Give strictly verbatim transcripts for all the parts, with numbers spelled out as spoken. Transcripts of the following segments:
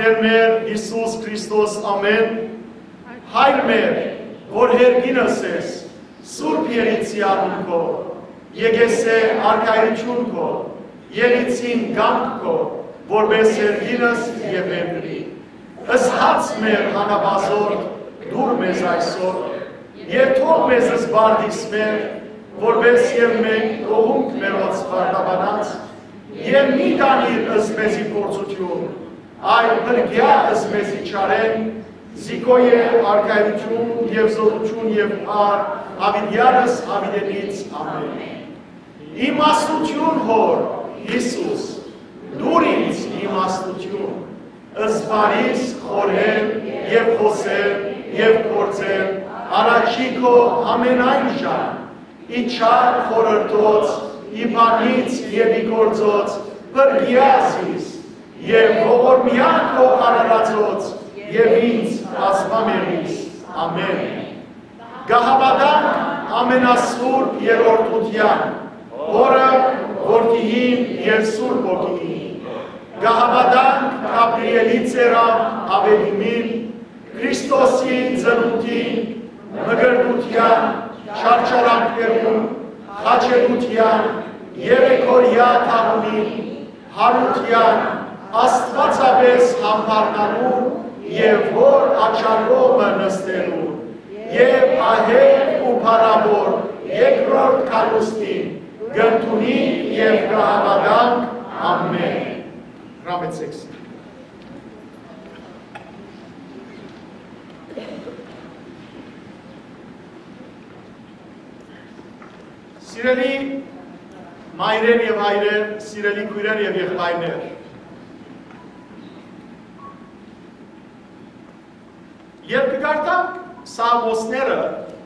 Տեր մեր Հիսուս Քրիստոս ամեն, Հայր մեր, որ հերգինս ես, Սուրբ Եղիցի անուն քո, եկես է արքայություն քո, Եղիցին գանք քո, որպես հերգինս եւ εμրի։ Ըստ մեր հանաբազոր, դուր մեզ այսօր, եւ թող մեզ զբարդիս մեր, որպես եւ մենք կողունք մերոց վարդաբանած, եւ մի տանիր ըսմեզի փորձություն, այլ բրգյա ըսմեզի չարեն, զիկոյե արքայություն եւ զորություն եւ փառ, ավիդյանս ավիդենից ամեն։ Իմաստություն հոր, Հիսուս, դուր ինձ իմաստություն, ըսպարիս խորհել եւ խոսել եւ գործել, առաջի քո ամենայն ժամ, իչար խորհրդոց, ի բանից եւ ի գործոց, բրգյազիս եւ ողորմյան քո արարածոց եւ ինձ ասպամերիս, ամեն։ Գահավադանք ամենասուրբ երորդության, որը որդիին եւ սուրբ ոգին, գահավադանք Գաբրիելի ծերամ ավելիմին, Քրիստոսի ծնունդին, մգրտության, չարչարանքներում, խաչելության, երեքորյա թաղումին, հարության, աստվածապես համբարնալու և որ աչարողը նստելու, և ահեր ու պարավոր երկրորդ կալուստին, գնդունիկ և գահավադանք, ամեն։ Հրամեցեք։ Սիրելի մայրեր և հայրեր, սիրելի քույրեր և եղբայրներ, երբ կգարտանք Սաղմոսները,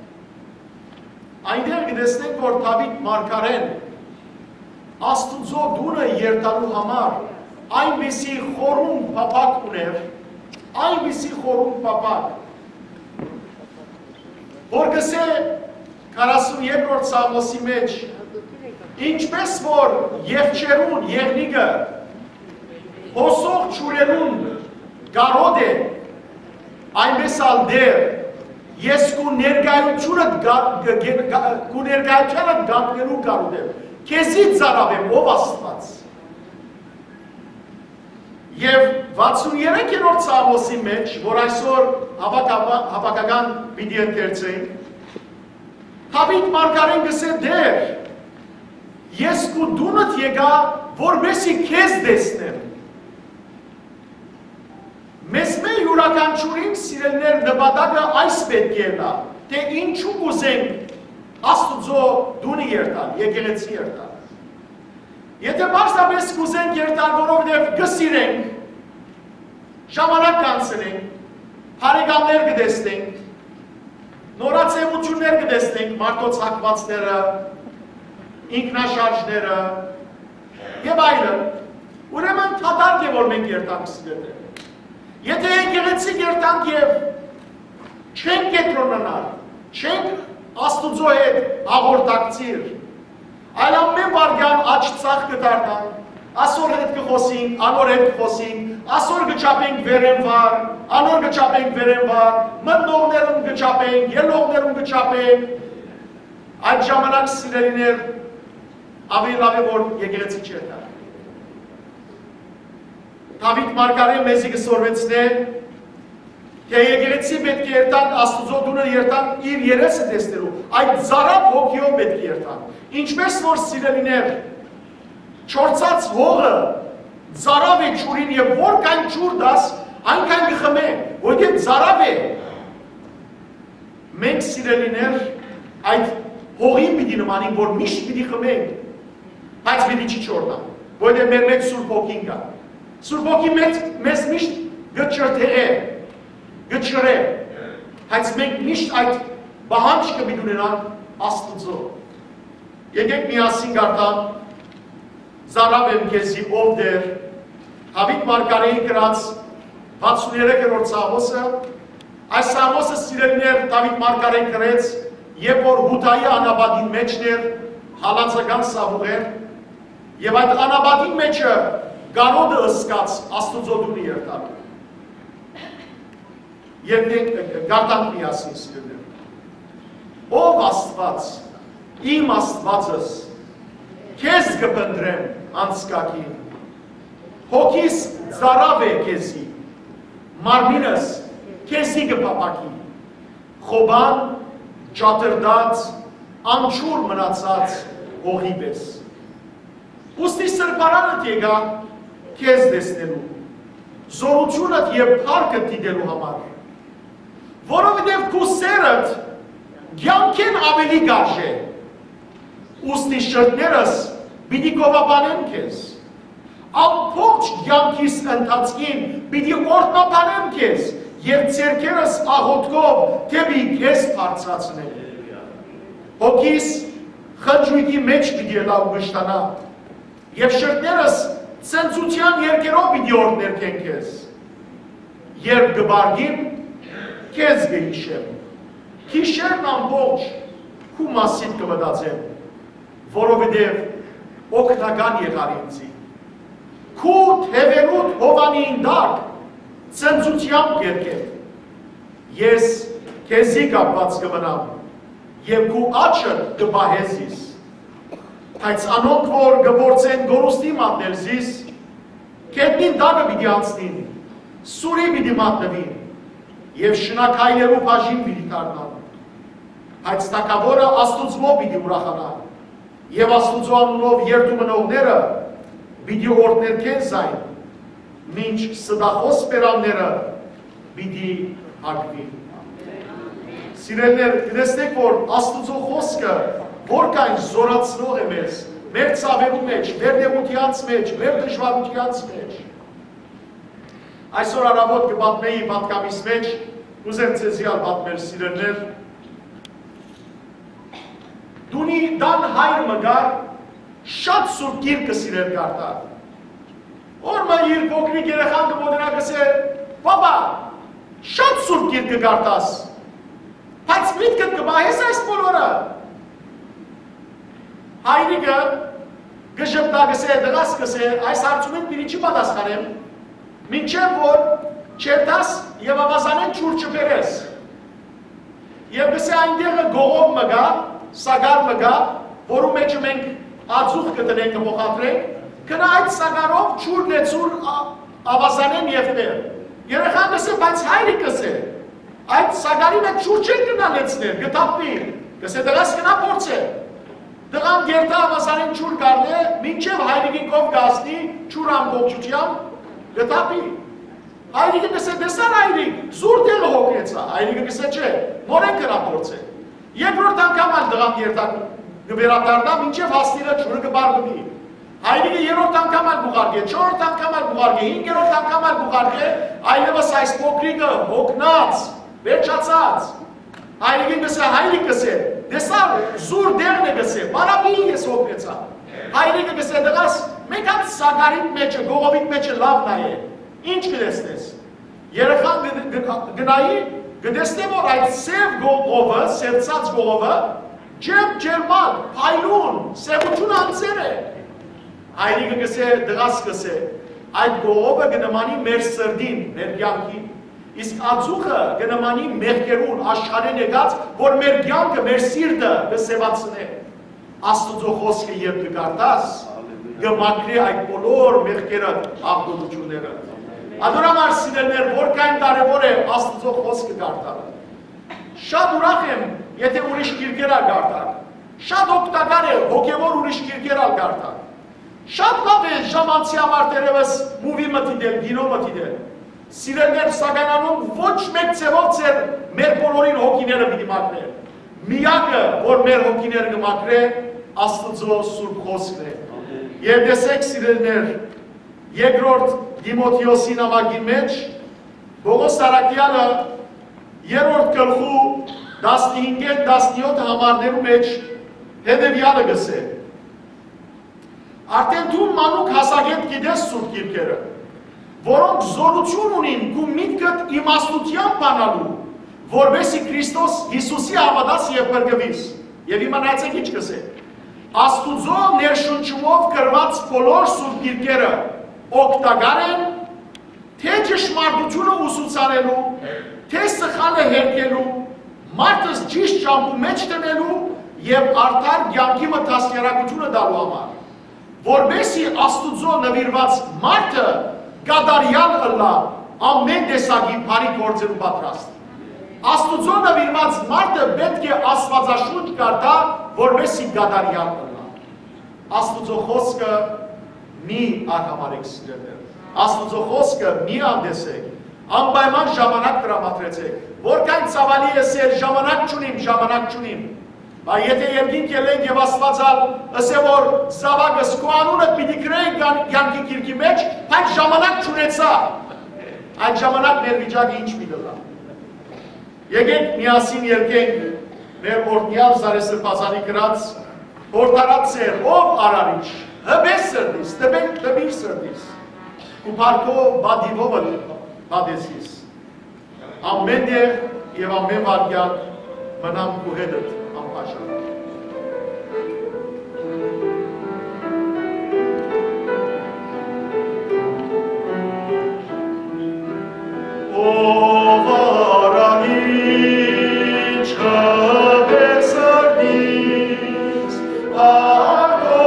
այնտեղ կտեսնենք, որ Դավիթ մարգարեն Աստուծո դունը երթալու համար այնպիսի խորհում փափակ ուներ, այնպիսի խորհում փափակ, որ գսե քառասուներորդ Սաղմոսի մեջ, ինչպես որ եղջերուն, եղնիկը, հոսող ջուրերուն գարոդ է, այնպես ալ դեր, ես կու ներկայությունդ գանքնելու գարոդ եմ, քեզի ծարավ եմ, ով Աստված։ Եվ վաթսուներեքերորդ Սաղմոսի մեջ, որ այսօր հավաքական պիտի ընթերցենք, Դավիթ մարգարեն գսե դեր, ես կու դունդ եկա, որպեսզի քեզ տեսնեմ։ Մեզ մեր յուրաքանչյուրին սիրելիներ նպատակը այս պետք է նա, թե ինչու կուզենք Աստուծո դունը երթալ, եկեղեցի երթալ։ Եթե պարզապես կուզենք երթալ, որովհետև կսիրենք, ժամանակ կանցնենք, հարեգաններ կտեսնենք, նորացեվություններ կտեսնենք, մարդոց հակվածները, ինքնաշարժները եւ այլն, ուրեմն թադարկ է, որ մենք երթանք սիրելիներ։ Եթե եկեղեցի երթանք եւ չենք կենտրոնանալ, չենք Աստուծո հետ հաղորդակցիր, այլ ամեն վարքյան աջ ծախ կդառնանք, այսօր հետ կխոսենք, անոր հետ կխոսենք, այսօր կչափենք վերեն վար, անոր կչափենք վերեն վար, մտնողներում կչափենք, ելողներում կչափենք, այդ ժամանակ սիրելիներ ավելի լավ է, որ եկեղեցի չերթանք։ Դավիթ մարգարեն մեզի կսորվեցնե, թե եկեղեցի պետք է երթանք, Աստուծո դունը երթանք իր երեսը տեսնելու, այդ զարավ հոգիով պետք է երթանք։ Ինչպես որ սիրելիներ, չորցած հողը զարավ է ջուրին եւ որքան ջուր դաս, այնքան կխմե, որովհետեւ զարավ է։ Մենք սիրելիներ այդ հողին պիտի նմանենք, որ միշտ պիտի խմենք, բայց պիտի չչորնանք, որովհետեւ մեր մեջ Սուրբ Հոգին կա։ Սուրբ Հոգին մեզ միշտ գճրտե, գճրե, բայց մենք միշտ այդ բահանջքը պիտի ունենանք Աստուծո։ Եկեք միասին գարտանք զարավ եմ քեզի ով դեր, Դավիթ մարգարեի գրած վաթսուներեքերորդ Սաղմոսը, այս Սաղմոսը սիրելիներ Դավիթ մարգարեն գրեց, երբ որ Հուդայի անաբադին մեջն էր, հալածական սավուղեր, եւ այդ անաբադին մեջը գարոդը ըսկաց Աստուծո դունը երթալ։ Եվ գարտանք միասին սիրելիներ։ Ով Աստված, իմ Աստվածս, քեզ կփնտրեմ անցկակին, հոգիս ծարավ է քեզի, մարմինս քեզի կփապակի, խոբան ճատրդած, անչուր մնացած հողի պես։ Ուստի սրբարանդ եկա քեզ տեսնելու, զորությունդ և փառքդ դիտելու համար, որովհետև քո սերդ կյանքեն ավելի գարժե, ուստի շրթներս պիտի կովաբանեմ քեզ, ամբողջ կյանքիս ընթացքին պիտի օրհնաբանեմ քեզ և ձեռքերս աղոթքով թեպի քեզ բարձրացնեմ։ Հոգիս խնջույքի մեջ պիտի ելավ մշտանա և շրթներս ցնծության երկերով պիտի օրհներքեն քեզ։ Երբ կբարգին, քեզ կհիշեմ, քիշերն ամբողջ քու մասին կմտածեմ, որովհետև օգնական եղար ինձի։ Քու թևերուդ հովանին դակ ցնծությամբ կերկեմ։ Ես քեզի կապված կմնամ և քու աչը կպահեզիս։ Այս անոնք, որ կփորձեն գորուստի մատնել զիս, կետնին դակը պիտի անցնին, սուրի պիտի մատնվին և շնակայներու բաժին պիտի դառնան։ Այս թագավորը Աստուծո պիտի ուրախանա և Աստուծո անունով երդու մնողները պիտի օրհներքեն զայն, մինչ սդախոս բերանները պիտի հագվին։ Սիրելիներ, գտեսնեք, որ Աստուծո խոսքը որքան զորացնող է մեզ, մեր ցավերու մեջ, մեր նեղությանց մեջ, մեր դժվարությանց մեջ։ Այսօր առավոտ կպատմեի պատկամիս մեջ, ուզեմ ձեզի ալ պատմել սիրելիներ, դունի դան հայր մգար, շատ սուրբ գիրքը սիրել գարտար։ Օրմը իր փոքրիկ երեխան կմոդենա կսե, բաբա, շատ սուրբ գիրքը գարտաս, բայց միտքդ կբահես այս բոլորը։ Հայրիկը գժպտա կսե, դղաս կսե, այս հարցումին պիրի չի պատասխանեմ, մինչև որ չերտաս և ավազանեն չուր չպերես։ Եվ կսե այնտեղը գողով մգա, սագար մգա, որու մեջը մենք ածուխ կտնենք կփոխադրենք, կնա այդ սագարով չուր նեցուր ավազանեն և պեր։ Երեխան կսե, բայց հայրիկ կսե, այդ սագարի մեջ չուր չեն կնա նեցներ, գտապվի, կսե դղաս կնա փորձ է։ Դղան գերտա ավազանին չուր կարն է, մինչև հայրիկին կով գասնի, չուր ամբողջությամբ, գտապի։ Հայրիկը կսե դեսար հայրիկ, զուր տեղը հոգնեցա, հայրիկը կսե չէ, մորեն կրապորց է։ Երկրորդ անգամ ալ դղան գերտա գվերատարնա, մինչև հասնիրը չուրը կբարգվի։ Հայրիկը երորդ անգամ ալ բուղարգե, չորդ անգամ ալ բուղարգե, հինգերորդ անգամ ալ բուղարգե, այլևս այս փոքրիկը հոգնած, վերջացած։ Հայրիկին կսե, հայրիկ կսե, դեսար զուր դեղն է կսե, բարաբին ես հոգնեցա։ Հայրիկը կսե դղաս, մեկ հատ սագարիտ մեջը, գողովիտ մեջը լավն է, ինչ կդեսնես։ Երեխան գնայի, կդեսնե, որ այդ սև գողովը, սևծած գողովը, ջեմ ջերմակ, պայլուն, սևություն անձեր է։ Հայրիկը կսե, դղաս կսե, այդ գողովը գնմանի մեր սրդին, մեր կյանքին, իսկ ածուխը գնմանի մեղկերուն, աշխարհեն եկած, որ մեր կյանքը, մեր սիրտը կսևացնե։ Աստուծո խոսքը երբ կգարտաս, կմաքրի այդ բոլոր մեղկերը աղտոտությունները։ Adoramos սիրելիներ, որքան կարևոր է Աստծո խոսքը գարտալը։ Շատ ուրախ եմ, եթե ուրիշ գիրքեր գարտալ։ Շատ օգտակար է հոգևոր ուրիշ գիրքեր գարտալ։ Շատ լավ է ժամանցի համար դերևս մուվի մտիդել, գինո մտիդել։ Սիրելիներ, սակայն ոչ մեկ ձևով ձեր մեր բոլորին հոգիները պիտի մաքրել։ Միակը, որ մեր հոգիները կմաքրե, Աստծո սուրբ խոսքն է։ Եվ տեսեք սիրելիներ, երկրորդ Դիմոթեոսի նամակի մեջ Պողոս Սարակյանը երրորդ գլխու տասնհինգ տասնյոթ համարներու մեջ հետևյալը գսե. Արդեն դու մանուկ հասակետ գիտես սուրբ գիրքերը, որոնք զորություն ունին քու միտքդ իմաստությամբ բանալու, որովհետեւ Քրիստոս Հիսուսի հավատաս եւ բրգվիս։ Եվ իմանացեք ինչ կսե. Աստուծո ներշնչումով գրված բոլոր սուրբ գիրքերը օգտակար են թե ճշմարտությունը ուսուցանելու, թե սխալը հերկելու, մարդս ճիշտ ճամփու մեջ տնելու եւ արդար կյանքի մտածերակցությունը տալու համար, որովհետեւ Աստուծո նվիրված մարդը գադարյալ ըլլա ամեն տեսակի բարի գործերու պատրաստ։ Աստուծո նվիրված մարդը պետք է աստվածաշունչ կարդա, որովհետեւ գադարյալ ըլլա։ Աստուծո խոսքը մի արհամարեք սիրելիներ։ Աստուծո խոսքը մի անդեսեք, անպայման ժամանակ տրամադրեցեք, որքան ցավալի է սեր ժամանակ չունիմ, ժամանակ չունիմ։ Բայց եթե երկինք ելենք եւ Աստվածալ ասե որ զավակս քո անունը պիտի գրեի կյանքի գիրքի մեջ, բայց ժամանակ չունեցա։ Այդ ժամանակ մեր վիճակը ինչ մի լա։ Եկեք միասին երկենք մեր օրդյալ Զարեսրբազանի գրած հորտարած սեր, ով արարիչ, հբես սրդիս, տբիր սրդիս, ու պարկո բադիվովը բադեսիս, ամեն եվ և ամեն վարկյան մնամ կու հետըտ ամպաշան։ Ով արարիչ հբես սրդիս, պարկո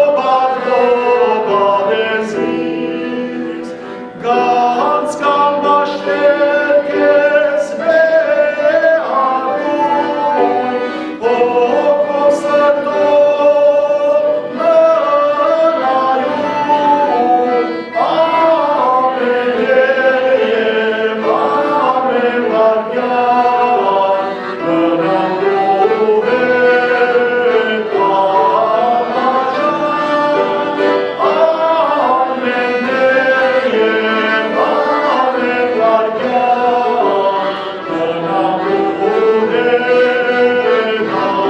բադեսիս, Ganz kam bashtet kes be'agun, o kosato manayun, amen deyem, amen vargan, menam ruhet amajan, amen deyem, amen vargan, menam ruhet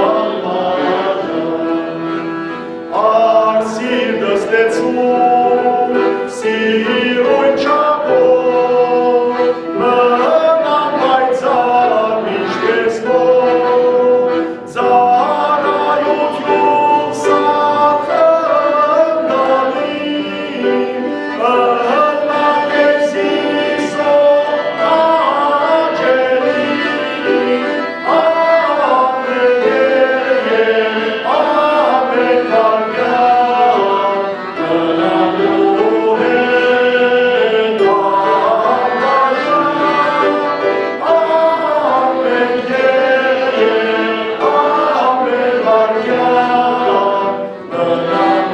amajan. Arsir dăstețul, sirui ceapor, menam mai țar miște zbor, țara iutiub s-a căndălit, ăla că zis-o angelii, amen deyem, amen vargan, menam ruhet amajan, amen deyem, amen vargan, menam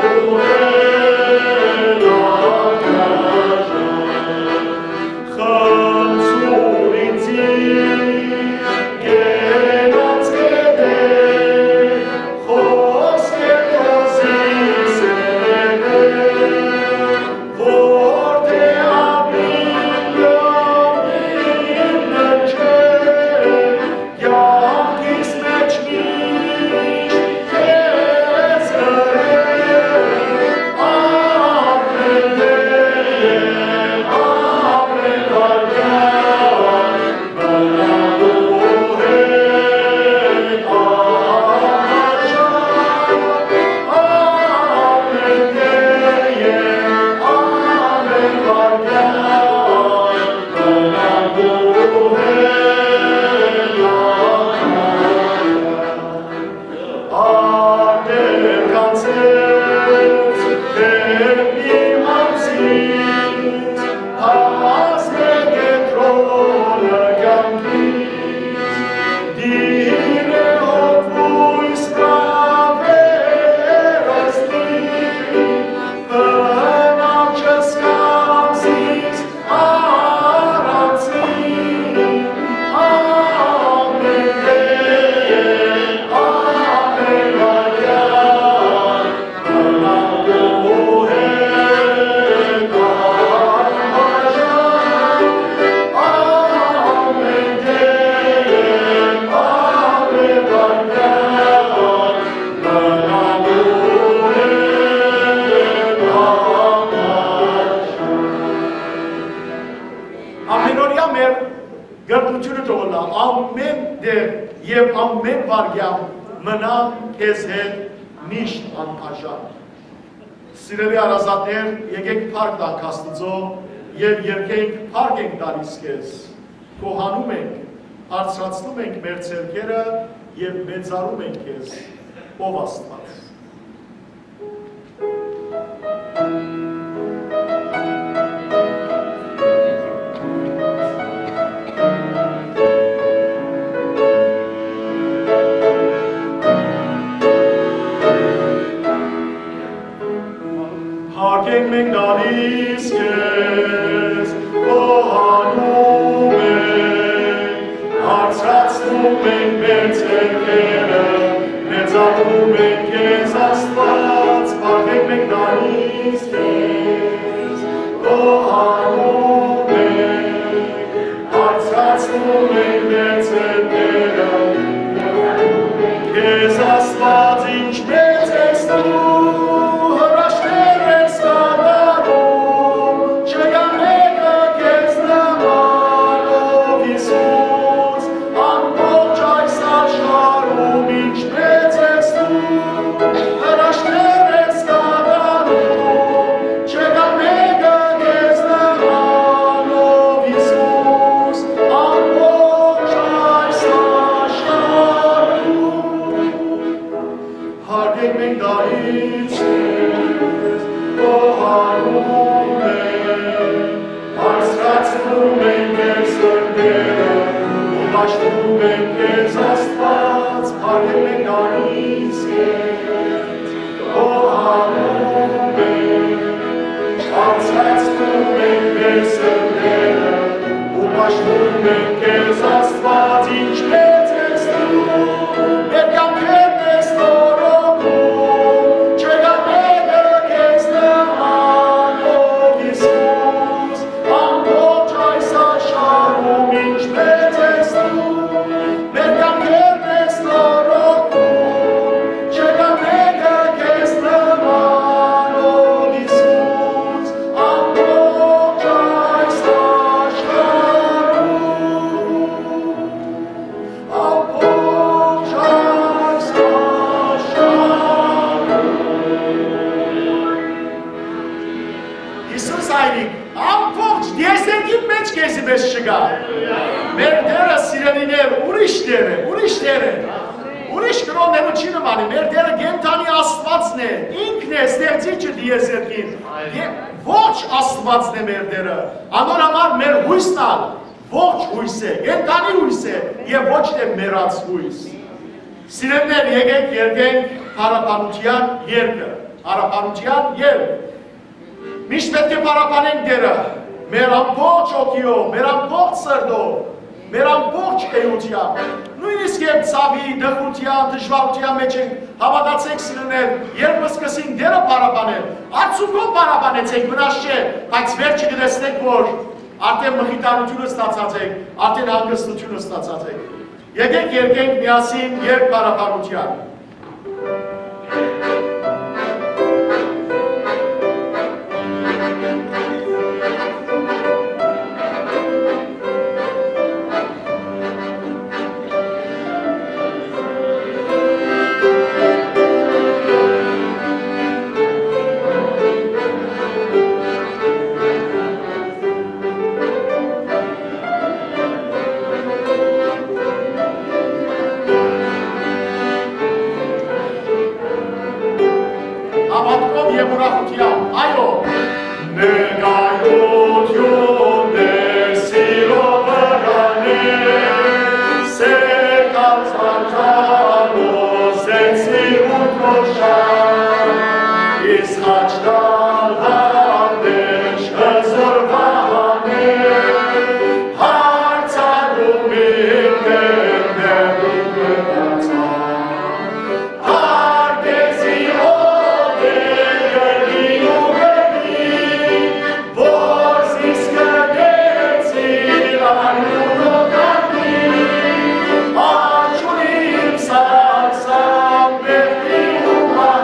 ruhet amajan. Խմցուրին ձիգ, գենոց գետեք, խոսքեր տոզիս էնեք, որ թե ամին լոմին նջեք, կյանքիս մեջ միշտ քեզ գրեք, ամեն deyem, amen vargan, menam ruhet amajan, amen deyem, amen vargan, menam ruhet amajan. Arder kanset, hep imansız, az ne getrone gangis, dire opvui spraverosti, pânam ce scamzis aranzi, amen deyem, amen vargan, menam ruhet amajan, amen deyem, amen vargan, menam ruhet amajan. Ամենօրյա մեր գրտությունը թողնա, ամեն դեր և ամեն վարգյան մնամ քեզ հետ միշտ անբաժան։ Սիրելի հարազատներ, եկեք փառք տանք Աստծո և երկենք փառք ենք տալիս քեզ, գոհանում ենք, բարձրացնում ենք մեր ձեռքերը և մեծարում ենք քեզ, ով Աստված։ Փառք ենք տալիս քեզ, գոհանում ենք, բարձրացնում ենք մեր ձեռքերը, մեծարում ենք քեզ Աստված, փառք ենք տալիս քեզ, գոհանում ենք, բարձրացնում ենք մեր ձեռքերը, քեզ Աստված ինչ մեծ ես դու, Սիրելիներ, եկեք երկենք փառաբանության երգը, փառաբանության երգ։ Միշտ պետք է փառաբանենք Տերը, մեր ամբողջ օգիով, մեր ամբողջ սրտով, մեր ամբողջ էությամբ։ Նույնիսկ երբ ցավի, դժոխության, դժվարության մեջ ենք, հավատացեք սիրելիներ, երբ սկսենք Տերը փառաբանել, արդյունքում փառաբանեցեք, վնաս չէ, բայց վերջը կտեսնեք, որ արդեն մխիթարությունը ստացած եք, արդեն հանգստությունը ստացած եք։ Եկեք երկենք միասին երգ փառաբանության։ Uma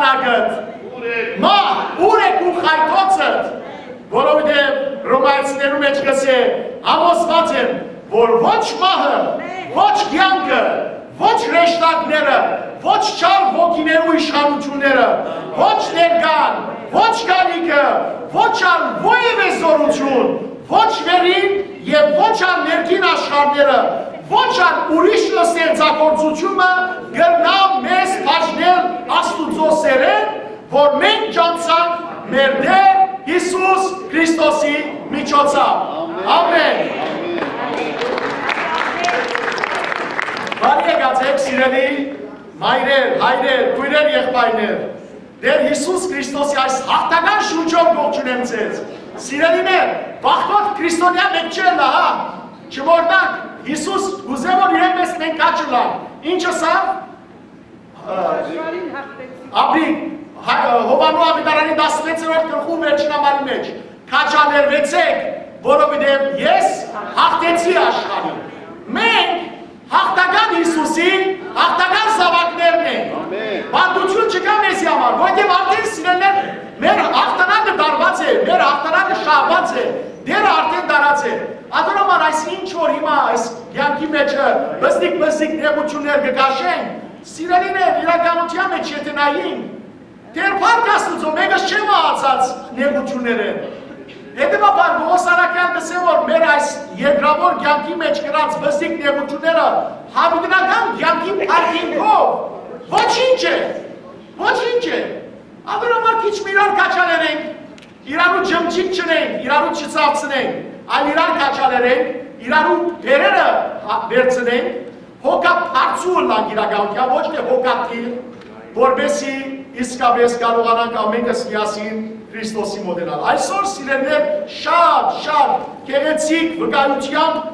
բանագդ, մա, ուր եք ու խայթոցըդ, որովհետև Ռոմայացիներու մեջ գսե, համոզված եմ, որ ոչ մահը, ոչ կյանքը, ոչ ռեշտակները, ոչ չար ոգիներու իշխանությունները, ոչ ներկան, ոչ գալիքը, ոչ ալ ովևէ զորություն, ոչ վերին եւ ոչ ալ ներքին աշխարհները, ոչ ալ ուրիշ ստեղծագործությունը գրնա մեզ բաժնել Աստուծո սերեն, որ մենք ճանցանք մեր Տեր Հիսուս Քրիստոսի միջոցով։ Ամեն։ Բարի եկացեք սիրելի մայրեր, հայրեր, քույրեր, եղբայրներ։ Տեր Հիսուս Քրիստոսի այս հաղթական շուրջով ողջունեմ ձեզ։ Սիրելիներ, բախտոտ քրիստոնյա մեկ չէ լա, հա։ Չմոռնանք, Հիսուս ուզե որ իրեն մեզ մենք կաճլան։ Ինչը սա։ Ապրի Հովանու Ավետարանի տասնվեցերորդ գլխու վերջին համարի մեջ։ Քաջալերվեցեք, որովհետև ես հաղթեցի աշխարհին։ Մենք հաղթական Հիսուսի հաղթական զավակներն ենք։ Բանդություն չկա մեզի համար, որովհետև արդեն սիրելիներ մեր հաղթանակը դարված է, մեր հաղթանակը շահված է, դերը արդեն դարած է։ Ադորոման այս ինչ որ հիմա այս կյանքի մեջը բզդիկ-բզդիկ նեղություններ կկաշենք, սիրելիներ իրականության մեջ եթե նայենք, Տեր Փառք Աստծո, մեկս չէ մահացած նեղությունները։ Հետևաբար Պողոս Արաքյալն ասել որ մեր այս երկրավոր կյանքի մեջ գրած բզդիկ նեղությունները հավիտենական կյանքի փառքինքով ոչինչ է, ոչինչ է։ Ադորոմար քիչ իրար կաչալերենք, իրարու ջմջիկ չնենք, իրարու չծավցնենք, այլ իրար կաչալերենք, իրարու բերերը վերցնենք, հոգա փարծու լանք իրականության, ոչ թե հոգատիր, որբեսի իսկապես կարողանանք ամենքս միասին Քրիստոսի մոդենալ։ Այսօր սիրելիներ շատ, շատ գեղեցիկ վկայությամբ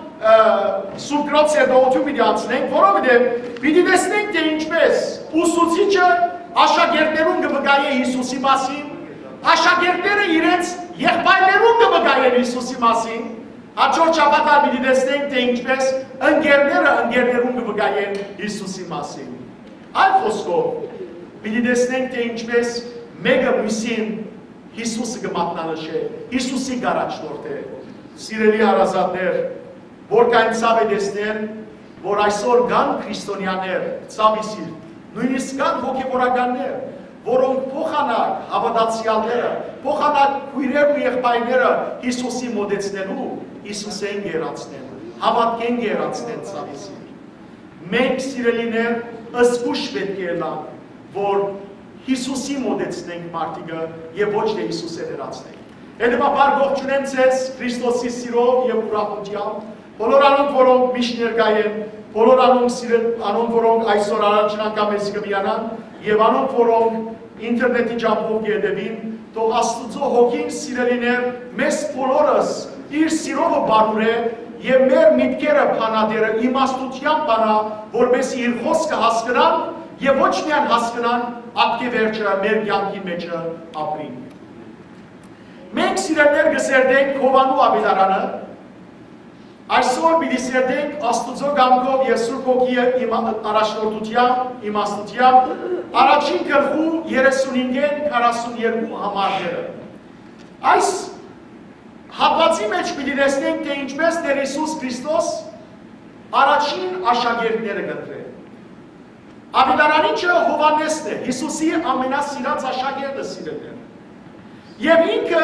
Սուրբ Գրող սերտողություն պիտի անցնենք, որովհետև պիտի տեսնենք թե ինչպես ուսուցիչը աշակերտներուն կվկայե Հիսուսի մասին, աշակերտները իրենց եղբայրներուն կվկայեն Հիսուսի մասին, հաջորդ շաբաթ պիտի տեսնենք թե ինչպես ընկերները ընկերներուն կվկայեն Հիսուսի մասին։ Այլ խոսքով պիտի տեսնենք թե ինչպես մեկը մյուսին Հիսուսը կմատնանշե, Հիսուսի գարաչնորդ է։ Սիրելի հարազատներ, որ կային ցավ է տեսնել, որ այսօր կան քրիստոնյաներ, ցավի սիրտ, նույնիսկ կան հոգևորականներ, որոնք փոխանակ հավատացյալները, փոխանակ քույրերն ու եղբայրները Հիսուսի մոտեցնելու, Հիսուսին գերացնեն, հավատքեն գերացնեն ցավի սիրտ։ Մենք սիրելիներ ըսկուշ պետք է լանք, որ Հիսուսի մոտեցնենք մարդիկը եւ ոչ թե Հիսուսը ներածնենք։ Հետևաբար ողջունեմ ձեզ Քրիստոսի սիրով եւ ուրախությամբ, բոլոր անոնք, որոնք միշտ ներկա են, բոլոր անոնք սիրել, անոնք, որոնք այսօր առաջին անգամ մեզ կմիանան եւ անոնք, որոնք ինտերնետի ջամփով կհետևին, թող Աստծո հոգին սիրելիներ մեզ բոլորս իր սիրովը բարուրե եւ մեր միտքերը փանադերը իմաստությամբ բանա, որովհետեւ իր խոսքը հասկանան եւ ոչ միայն հասկանան, ապկե վերջը մեր կյանքի մեջը ապրին։ Մենք սիրելիներ կսերտենք Հովանու Ավետարանը, այսօր պիտի սերտենք Աստծո կամքով եւ Սուրբ Հոգի առաջնորդությամբ, իմաստությամբ, առաջին գլխու երեսունհինգեն քառասունյոթ համարները։ Այս հատվածի մեջ պիտի տեսնենք, թե ինչպես Տեր Հիսուս Քրիստոս առաջին աշակերտները կտրել։ Ավետարանիչը Հովհաննեսն է, Հիսուսի ամենասիրած աշակերտը սիրելիներ։ Եվ ինքը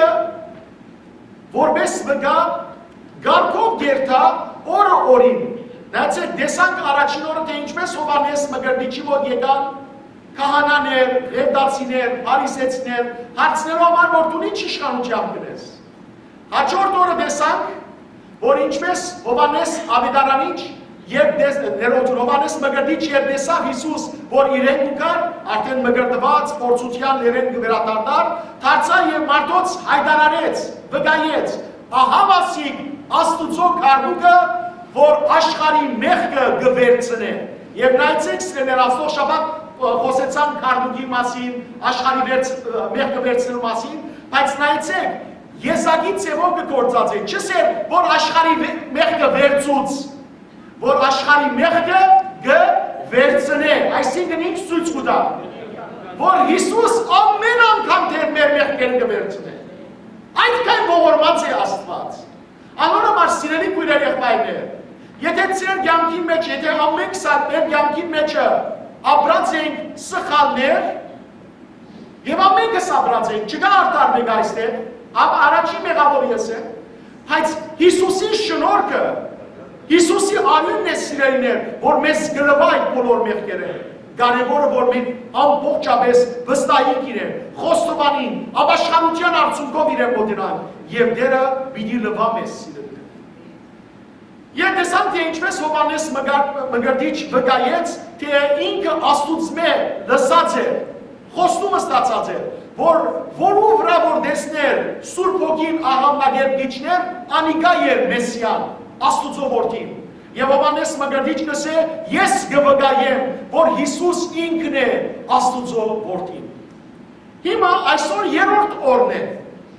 որպես վկա գարկով գերտա օրը օրին։ Նայեցեք, տեսանք առաջին օրը թե ինչպես Հովհաննես մկրտիչի մոտ եկան քահանաներ, հերդացիներ, փարիսեցիներ, հարցներով համար որ դու ինչ իշխանությամբ կնես։ Հաջորդ օրը տեսանք, որ ինչպես Հովհաննես ավետարանիչ Երբ ներոթուն Հովհաննես մկրտիչ երբ տեսավ Հիսուս, որ իրեն ուկար, արդեն մկրտված, փորձության լերեն կվերադառնար, դարձավ եւ մարդոց հայտարարեց, վկայեց, ահա մասիկ Աստուծո քարմուկը, որ աշխարհի մեղքը կվերցնե։ Եվ նայեցեք սիրելիներ, Աստծո շաբաթ խոսեցան քարմուկի մասին, աշխարհի մեղքը վերցնելու մասին, բայց նայեցեք, եզակի ձևով կգործած է, չսեր, որ աշխարհի մեղքը վերցուց, որ աշխարհի մեղքը կվերցնե, այսինքն ինչ ցույց կտա։ որ Հիսուս ամեն անգամ դեր մեր մեղքերը կվերցնի։ Այդքան ողորմած է Աստված։ Անորոմար սիրելի քույրեր եղբայրներ, եթե ձեր կյանքի մեջ, եթե ամեն քսան մեր կյանքի մեջը ապրած ենք սխալներ, եւ ամենքս ապրած ենք, չկա արտար մեկ այստեղ, ապա առաջին մեղավոր ես եմ, բայց Հիսուսի շնորհքը, Հիսուսի արյունն է սիրելիներ, որ մեզ գրվա այդ բոլոր մեղքերը։ Կարևորը որ մենք ամբողջապես վստահենք իրեն, խոստովանին, ապաշխարության արդյունքով իրեն մոտենանք եւ դերը պիտի լվա մեզ սիրելիներ։ Եվ տեսանք թե ինչպես Հովհաննես Մկրտիչ վկայեց, թե ինքը Աստուծմե լսած էր, խոստումը ստացած էր, որ որու վրա որ տեսներ Սուրբ Հոգին աղավնագերբիչներ, անիկա էր Մեսիան, Աստուծո որդին։ Եվ Հովհաննես Մկրտիչ կսե, ես կվկայեմ, որ Հիսուս ինքն է Աստուծո որդին։ Հիմա այսօր երրորդ օրն է։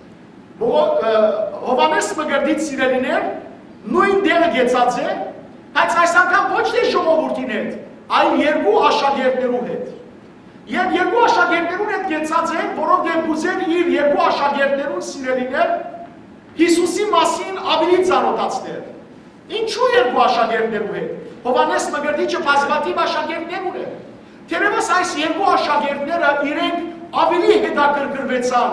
Հովհաննես Մկրտիչ սիրելիներ, նույն դերը գեցած է, բայց այս անգամ ոչ թե ժողովրդին հետ, այլ երկու աշակերտներու հետ։ Եվ երկու աշակերտներուն հետ գեցած է, որոնք գուզեր իր երկու աշակերտներուն սիրելիներ Հիսուսի մասին ավելի ծանոթացնել։ Ինչու երկու աշակերտներու հետ։ Հովհաննես Մկրտիչը բազմաթիվ աշակերտներուն է։ Թերևս այս երկու աշակերտները իրենք ավելի հետաքրքրվեցան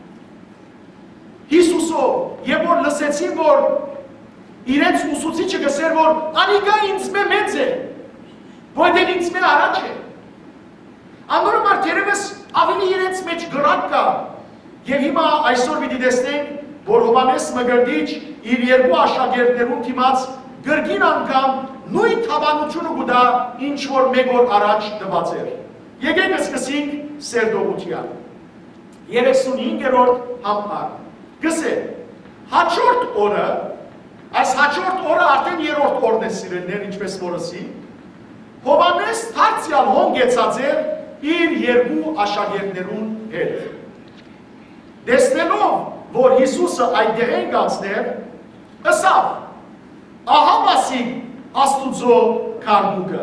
Հիսուսով եւ որ լսեցին, որ իրենց ուսուցիչը գսեր, որ անիկա ինձ մեծ է, որտեղ ինձ մե առաջ է։ Անորոմար թերևս ավելի իրենց մեջ գրակ կա եւ հիմա այսօր պիտի տեսնենք, որ Հովհաննես Մկրտիչ իր երկու աշակերտներուն դիմաց գրգին անգամ նույն թավանությունը գուտա, ինչ որ մեկ օր առաջ տված էր։ Եկեք սկսենք սերտողության։ երեսունհինգերորդ համար։ Գսե, հաջորդ օրը, այս հաջորդ օրը արդեն երրորդ օրն է սիրելիներ, ինչպես որսի, Հովհաննես դարձյալ հոնգեցած էր իր երկու աշակերտներուն հետ։ Տեսնելով, որ Հիսուսը այդտեղ են գացներ, ըսավ, ահա մասիկ Աստուծո քարմուկը։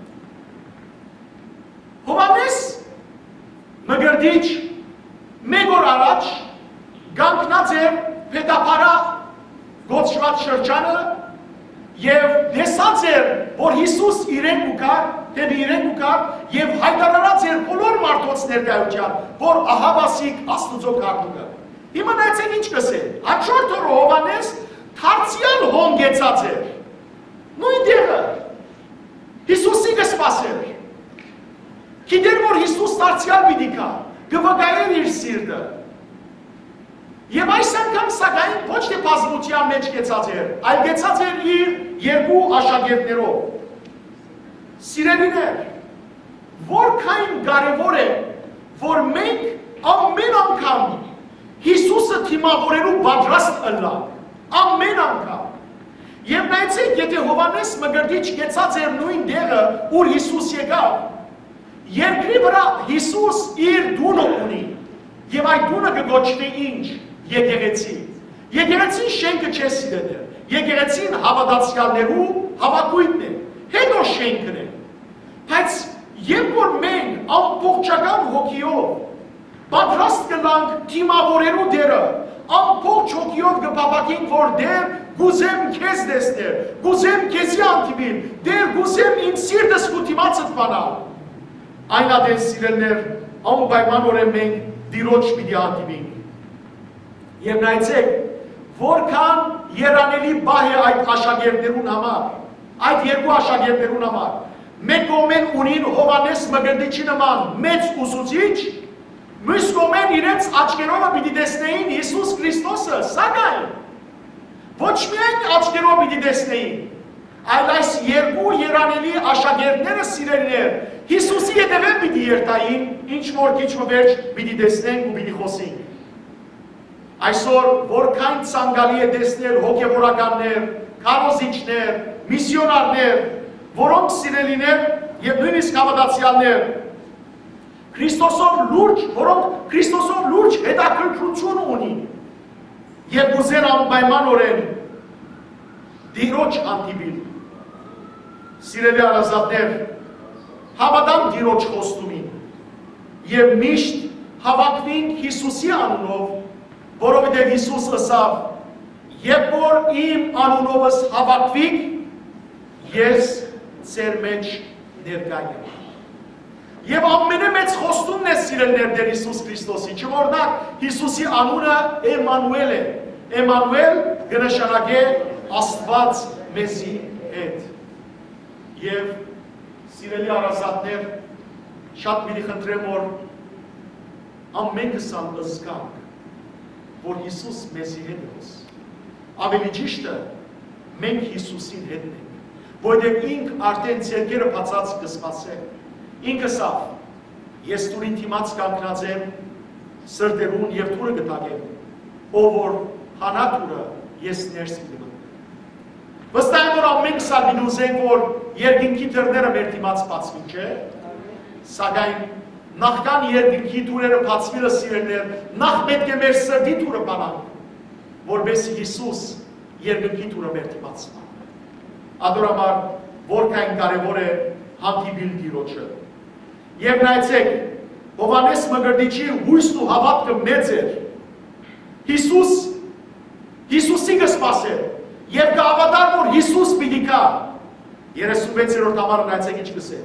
Հովհաննես Մկրտիչ մեկ օր առաջ գանկնած էր Փետափարա գոչված շրջանը եւ տեսած էր, որ Հիսուս իրեն ուկար, դեպի իրեն ուկար եւ հայտարարած էր բոլոր մարդոց ներկայության, որ ահա մասիկ Աստուծո քարմուկը։ Հիմա նայեցեք ինչ կսե, հաջորդ օրը Հովհաննես դարձյալ հոնգեցած էր, նույն տեղը, Հիսուսի կսպասեր, գիտեր, որ Հիսուս դարձյալ պիտի գա, կվկայեր իր սիրտը, եւ այս անգամ սակայն ոչ թե բազմության մեջ գեցած էր, այլ գեցած էր իր երկու աշակերտներով։ Սիրելիներ, որքան կարևոր է, որ մենք ամեն անգամ Հիսուսը թիմավորելու պատրաստ ըլլանք, ամեն անգամ։ Եվ նայեցեք, եթե Հովհաննես Մկրտիչ գեցած էր նույն տեղը, ուր Հիսուս եկավ, երկրի վրա Հիսուս իր դունը ունի, եւ այդ դունը կգոչվի ինչ, եկեղեցի։ Եկեղեցին շենքը չէ սիրելիներ, եկեղեցին հավատացյալներու հավաքույթն է, հետո շենքն է։ Բայց երբ որ մենք ամբողջական հոգիով պատրաստ կլանք թիմավորելու դերը, ամբողջ հոգիով կփափակենք, որ դեր գուզեմ քեզ տեսնել, գուզեմ քեզի անտիպիլ, դեր գուզեմ իմ սիրտս ու դիմացդ բանալ։ Այն ադես սիրելիներ, անպայմանորեն մենք Տիրոջ պիտի անտիպենք։ Եվ նայեցեք, որքան երանելի բահ է այդ աշակերտներուն համար, այդ երկու աշակերտներուն համար։ Մեկ կողմեն ունին Հովհաննես Մկրտիչի նման մեծ ուսուցիչ, մյուս կողմեն իրենց աչքերով պիտի տեսնեին Հիսուս Քրիստոսը, սակայն ոչ միայն աչքերով պիտի տեսնեին, այլ այս երկու երանելի աշակերտները սիրելիներ Հիսուսի հետևեն պիտի երթային, ինչ որ քիչ վերջ պիտի տեսնենք ու պիտի խոսենք։ Այսօր որքան ցանկալի է տեսնել հոգևորականներ, քարոզիչներ, միսիոնարներ, որոնք սիրելիներ եւ նույնիսկ հավատացյալներ, Քրիստոսով լուրջ, որոնք Քրիստոսով լուրջ հետաքրքրություն ունին եւ ուզեն անպայմանորեն Տիրոջ անտիպիլ։ Սիրելի հարազատներ, հավատամ Տիրոջ խոստումին։ եւ միշտ հավաքվենք Հիսուսի անունով, որովհետեւ Հիսուս ասավ. «Երբ որ իմ անունովս հավաքվիք, ես ձեր մեջ ներկա եմ»։ Եվ ամենամեծ խոստումն է սիրելիներ Տեր Հիսուս Քրիստոսի, չորնակ Հիսուսի անունը Էմանուել է։ Էմանուել կնշանակե Աստված մեզի հետ։ Եվ սիրելի առասատներ, շատ մի խնդրեմ, որ ամենքս զգանք, որ Հիսուս մեզի հետ է։ Ավելի ճիշտը, մենք Հիսուսին հետն ենք, որովհետև ինք արդեն ձեռքերը բացած կսպասե։ Ինքը ասավ. «Ես դուրին դիմաց կանգնած եմ սրտերուն եւ դուրը կտակեմ, ով որ հանա դուրը, ես ներս կգամ»։ Վստահ եմ, որ ամենքս ուզենք, որ երկինքի դռները մեր դիմաց բացվին, չէ՞։ Սակայն նախքան երկինքի դուրերը բացվելը սիրելիներ, նախ պետք է մեր սրտի դուրը բանանք, որպեսզի Հիսուս երկնքի դուրը մեր դիմաց բան։ Ադորամար, որքան կարևոր է հանդիպել Տիրոջը։ Եվ նայեցեք, Հովհաննես Մկրտիչի հույսն ու հավատքը մեծ էր։ Հիսուս Հիսուսի կսպասեր եւ կհավատար, որ Հիսուս պիտի գա։ երեսունվեցերորդ համարը նայեցեք ինչ կսեր։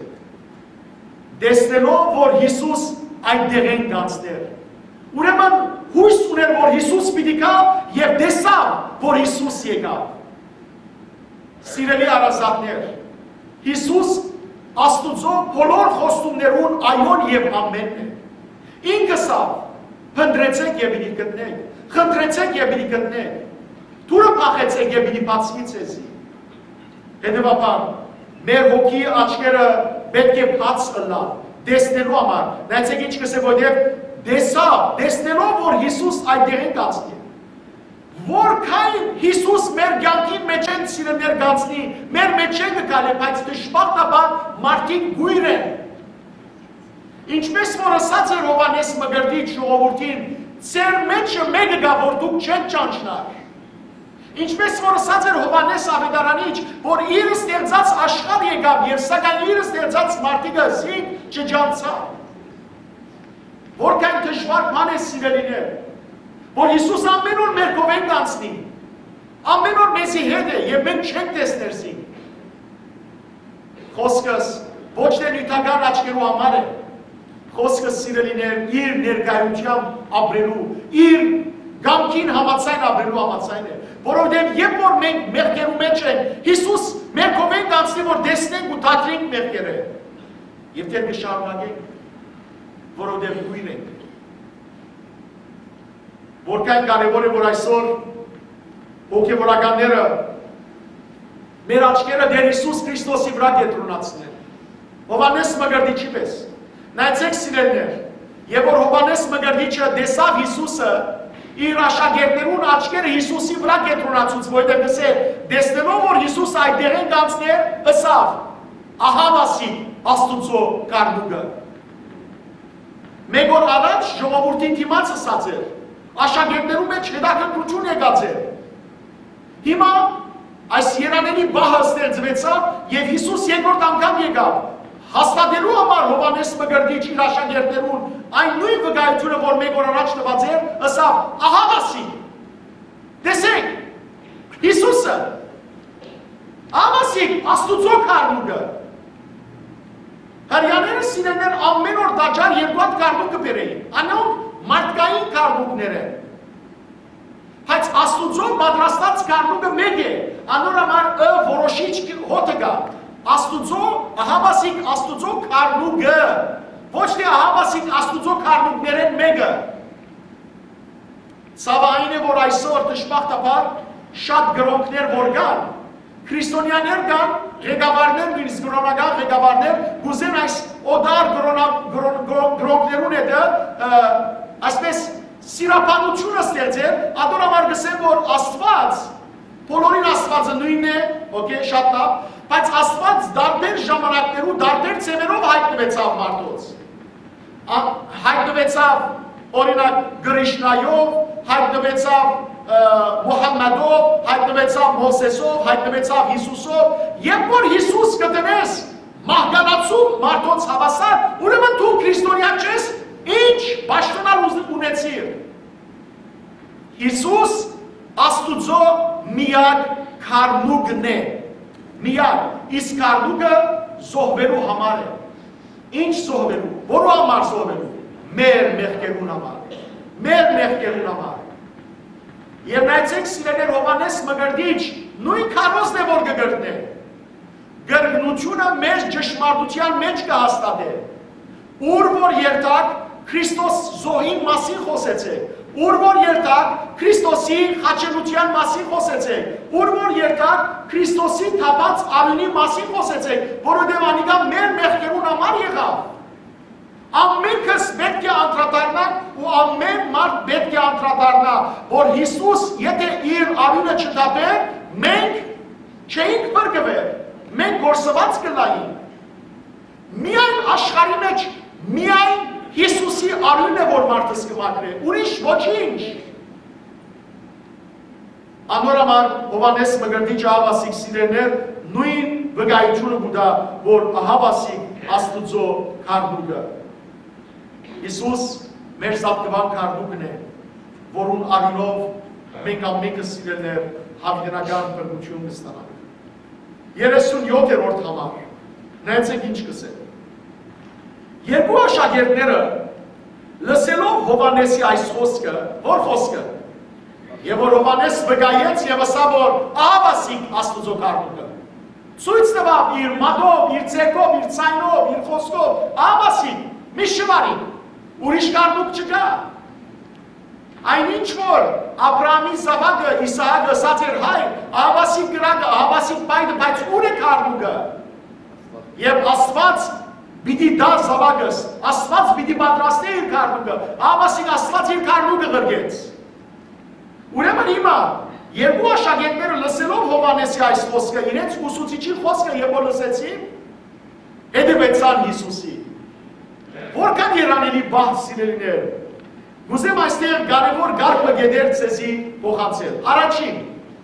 Տեսնելով, որ Հիսուս այդտեղ են գանցներ։ Ուրեմն հույս ուներ, որ Հիսուս պիտի գա եւ տեսավ, որ Հիսուս եկավ։ Սիրելի առասատներ, Հիսուս Աստուծո բոլոր խոստումներուն այոն եւ ամենն է։ Ինքը ասավ. «Փնտրեցեք եւ պիտի գտնեք, խնդրեցեք եւ պիտի գտնեք, դուրը փախեցեք եւ պիտի բացվի ձեզի»։ Հետևաբար, մեր հոգի աչքերը պետք է բաց ըլլան, տեսնելու համար։ Նայեցեք ինչ կսե, որտեղ տեսավ, տեսնելով, որ Հիսուս այդտեղ է գացնի։ Որքան Հիսուս մեր կյանքին մեջ են սիրելիներ գացնի, մեր մեջ են գալի, բայց դժբախտաբար մարդիկ գույր են։ Ինչպես որ ասաց էր Հովհաննես Մկրտիչ ժողովրդին, ձեր մեջը մեկը գա, որ դուք չեք ճանչնար։ Ինչպես որ ասաց էր Հովհաննես Ավետարանիչ, որ իր ստեղծած աշխարհ եկավ եւ սակայն իր ստեղծած մարդիկը զինք չջանցավ։ Որքան դժվար բան է սիրելիներ, որ Հիսուս ամեն օր մեր կողմեն կանցնի, ամեն օր մեզի հետ է եւ մենք չենք տեսներ զին։ Խոսքս ոչ թե նյութական աչքերու համար է, խոսքս սիրելիներ իր ներկայությամբ ապրելու, իր գամքին համացայն ապրելու համացայն է, որովհետև երբ որ մենք մեղքերու մեջ ենք, Հիսուս մեր կողմեն կանցնի, որ տեսնենք ու թատրենք մեղքերը եւ դեռ կշարունակենք, որովհետև գույր ենք։ Որքան կարևոր է, որ այսօր հոգևորականները մեր աչքերը Տեր Հիսուս Քրիստոսի վրա կենտրոնացնեն։ Հովհաննես Մկրտիչի պես։ Նայեցեք սիրելիներ, եւ որ Հովհաննես Մկրտիչը տեսավ Հիսուսը, իր աշակերտներուն աչքերը Հիսուսի վրա կենտրոնացուց, որովհետեւ գսե, տեսնելով որ Հիսուս այդտեղ են գանցներ, ըսավ. «Ահա մասի Աստուծո կարգուկը»։ Մեկ օր առաջ ժողովրդին դիմաց ասած էր, աշակերտներու մեջ հետաքրքրություն եկած էր։ Հիմա այս երանելի բահը ստեղծվեցավ եւ Հիսուս երկրորդ անգամ եկավ։ Հաստատելու համար Հովհաննես Մկրտիչ իր աշակերտներուն այն նույն վկայությունը, որ մեկ օր առաջ տված էր, ասավ. «Ահա մասի»։ Տեսեք, Հիսուսը, «Ահա Աստուծո կարգուկը»։ Հրյաները սիրելիներ ամեն օր դաջար երկու հատ կարգուկ կբերեին։ Անոնք մարդկային կարգուկներ են։ Բայց Աստուծո պատրաստած կարգուկը մեկ է, անոր համար ը որոշիչ հոտը կա։ Աստուծո, ահավասիկ Աստուծո կարգուկը, ոչ թե ահավասիկ Աստուծո կարգուկներ են մեկը։ Ցավային է, որ այսօր դժբախտաբար շատ գրոնքներ որ կան, քրիստոնյաներ կան, ղեկավարներ, նույնիսկ կրոնական ղեկավարներ, գուզեն այս օդար գրոնքներուն հետը այսպես սիրապանությունը ստեղծել, ադորամար գսեն, որ Աստված, բոլորին Աստվածը նույնն է, օքեյ, շատ լավ, բայց Աստված դարբեր ժամանակներու դարբեր ցևերով հայտնվեցավ մարդոց։ Հայտնվեցավ օրինակ Գրիշնայով, հայտնվեցավ Մուհամմադով, հայտնվեցավ Մովսեսով, հայտնվեցավ Հիսուսով, երբ որ Հիսուս կտնես մահկանացու մարդոց հավասար, ուրեմն դու քրիստոնյա չես, Ինչ պաշտոնալ ունեցիր։ Հիսուս Աստուծո միակ քարնուկն է։ Միակ, իսկ քարնուկը զոհվելու համար է։ Ինչ զոհվելու, որու համար զոհվելու։ Մեր մեղքերուն համար։ Մեր մեղքերուն համար։ Եվ նայեցեք սիրելիներ Հովհաննես Մկրտիչ նույն քարոզն է որ կգրտնե։ Գրգնությունը մեր ճշմարտության մեջ կհաստատե։ Ուր որ երթակ Քրիստոս զոհի մասին խոսեցեք, ուր որ երթակ Քրիստոսի խաչելության մասին խոսեցեք, ուր որ երթակ Քրիստոսի թափած արյունի մասին խոսեցեք, որովհետև անիկա մեր մեղքերուն համար եղավ։ Ամենքս պետք է անդրադառնանք ու ամեն մարդ պետք է անդրադառնա, որ Հիսուս եթե իր արյունը չթափեր, մենք չէինք բրգվեր, մենք գործված կլայինք։ Միայն աշխարհի մեջ միայն Հիսուսի արյունն է որ մարդս կմաքրե, ուրիշ ոչինչ։ Անորամար Հովհաննես Մկրտիչ ահավասիկ սիրելիներ նույն վկայությունը կուտա, որ ահավասիկ Աստուծո քարնուկը։ Հիսուս մեր զատկվան քարնուկն է, որուն արյունով մենք ամենքս սիրելիներ հավիտենական բրգություն կստանանք։ երեսունյոթերորդ համար, նայեցեք ինչ կսե։ Երկու աշակերտները լսելով Հովհաննեսի այս խոսքը, որ խոսքը, եւ որ Հովհաննես վկայեց եւ ասա որ ահավասիկ Աստուծո քարնուկը, ցույց տվավ իր մատով, իր ցերկով, իր ցայնով, իր խոսքով, ահավասիկ, մի շվարի, ուրիշ քարնուկ չկա։ Այնինչ որ Աբրահամի զավակը Իսահակը ասաց էր հայ, ահավասիկ կրակը, ահավասիկ բայդը, բայց ուր է քարնուկը։ Եվ Աստված Պիտի դա զավակս, Աստված պիտի պատրաստի իր քարնուկը, ահավասիկ Աստված իր քարնուկը գրգեց։ Ուրեմն հիմա երկու աշակերտները լսելով Հովհաննեսի այս խոսքը, իրենց ուսուցիչի խոսքը երբ որ լսեցին, հետևեցան Հիսուսի։ Որքան երանելի բան սիրելիներ։ Գուզեմ այստեղ կարևոր գաղտնը գետեր ցեզի փոխանցել։ Առաջին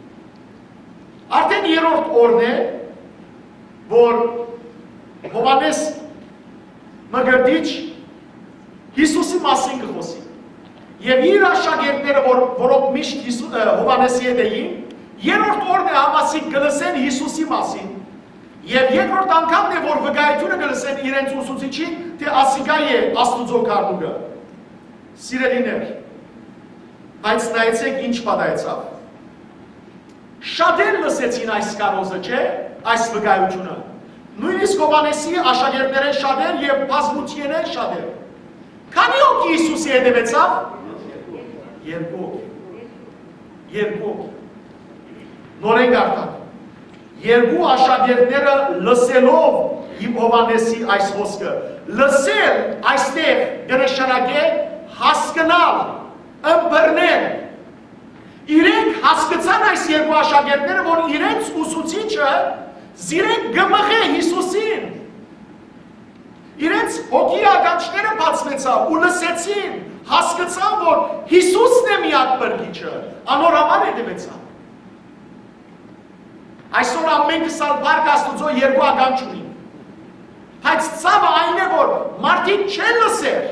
արդեն երրորդ օրն է, որ Հովհաննես Մկրտիչ Հիսուսի մասին կխոսի։ Եվ իր աշակերտները, որոնք միշտ Հովհաննեսի հետ էին, երրորդ օրն է ահավասիկ կլսեն Հիսուսի մասին։ Եվ երկրորդ անգամն է, որ վկայությունը կլսեն իրենց ուսուցիչին, թե ասիկա է Աստուծո քարնուկը։ Սիրելիներ, բայց նայեցեք ինչ պատահեցավ։ Շատեր լսեցին այս քարոզը, չէ՞, այս վկայությունը։ Նույնիսկ Հովհաննեսի աշակերտները շատեր եւ բազմություններ շատեր։ Քանի օքի Հիսուսի հետևեցավ։ Երկու։ Երկու։ Նորեն գարտան։ Երկու աշակերտները լսելով Հովհաննեսի այս խոսքը, լսել այստեղ կնշանակե հասկանալ, ըմբռնել։ Իրենք հասկացան այս երկու աշակերտները, որ իրենց ուսուցիչը զիրենք գմղե Հիսուսին։ Իրենց հոգի ականջները բացվեցավ ու լսեցին, հասկացան, որ Հիսուսն է միակ բրգիչը, անոր համար հետևեցան։ Այսօր ամենքս ալ բարգ Աստուծո երկու ականջ ունին։ Բայց ցավը այն է, որ մարդիկ չեն լսեր։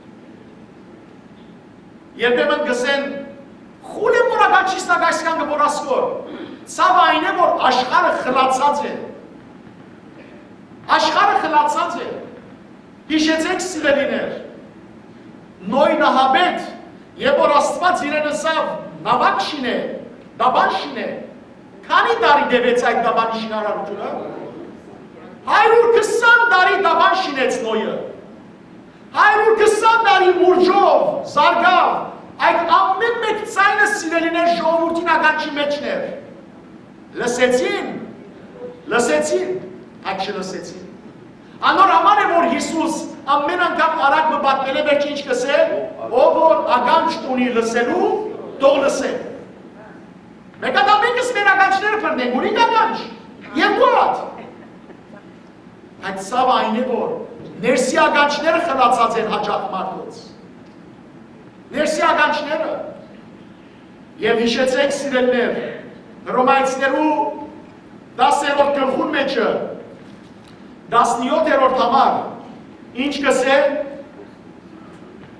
Երբեմն գսեն խուլ է որ ականջիստակ այսքան կբորասկոր։ Ցավը այն է, որ աշխարհը խլացած է։ Աշխարհը խլացած է։ Հիշեցեք սիրելիներ։ Նոյ նահաբեդ, երբ որ Աստված իրեն ասավ նավակ շինե, դաբան շինե, քանի տարի տևեց այդ դաբանի շինարարությունը։ Հարյուր քսան տարի դաբան շինեց Նոյը։ Հարյուր քսան տարի մուրժով, զարգավ, այդ ամեն մեկ ցայնը սիրելիներ ժողովրդին ականջի մեջն էր։ Լսեցին, լսեցին, այդ չլսեցին։ Անոր համար է որ Հիսուս ամեն անգամ արագ մպատմել է վերջ ինչ կսե, ով որ ականջ ունի լսելու, թող լսե։ Մեկ հատ ամենքս մեր ականջները փռնենք, ունի ականջ, երկու հատ։ Այդ ցավը այն է որ ներսի ականջները խլացած են հաճախ մարդոց։ Ներսի ականջները։ Եվ հիշեցեք սիրելիներ, Հռոմայացիներու դասերորդ գլխուն մեջը տասնյոթերորդ համար ինչ կսե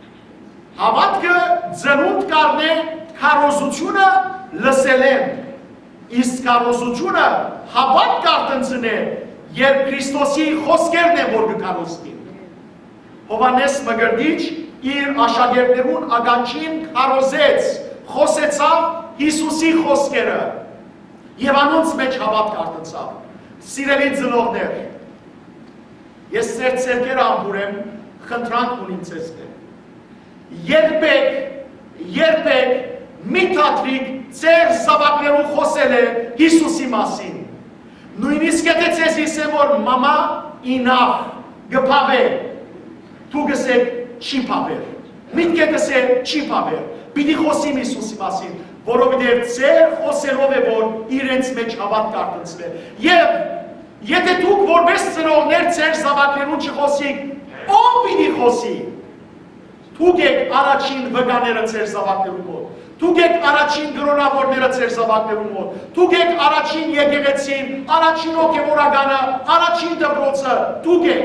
Հավատքը ծնունդ կառնե քարոզությունը լսել են, իսկ քարոզությունը հավատ կառտնցնե, երբ Քրիստոսի խոսքերն են որ կքարոզվի։ Հովհաննես Մկրտիչ իր աշակերտներուն ականջին քարոզեց, խոսեցավ Հիսուսի խոսքերը եւ անոնց մեջ հավատ կառտնցավ։ Սիրելի ծնողներ, ես ձեր ցերկերը ամբուրեմ, խնդրանք ունիմ ձեզ դեմ։ Երբեք, երբեք մի թատրիկ ձեր զավակներուն խոսել է Հիսուսի մասին։ Նույնիսկ եթե ձեզ իսեմ որ մամա ինավ գպավե, դու գսեք չի պավեր, միտք է գսեք չի պավեր, պիտի խոսիմ Հիսուսի մասին, որովհետև ձեր խոսելով է որ իրենց մեջ հավատ կառտնցվե։ Եվ եթե դուք որպես ծնողներ ձեր զավակներուն չխոսիք, ով պիտի խոսի։ Դուք եք առաջին վկաները ձեր զավակներուն մոտ, դուք եք առաջին գրոնավորները ձեր զավակներուն մոտ, դուք եք առաջին եկեղեցին, առաջին հոգևորականը, առաջին դպրոցը, դուք եք։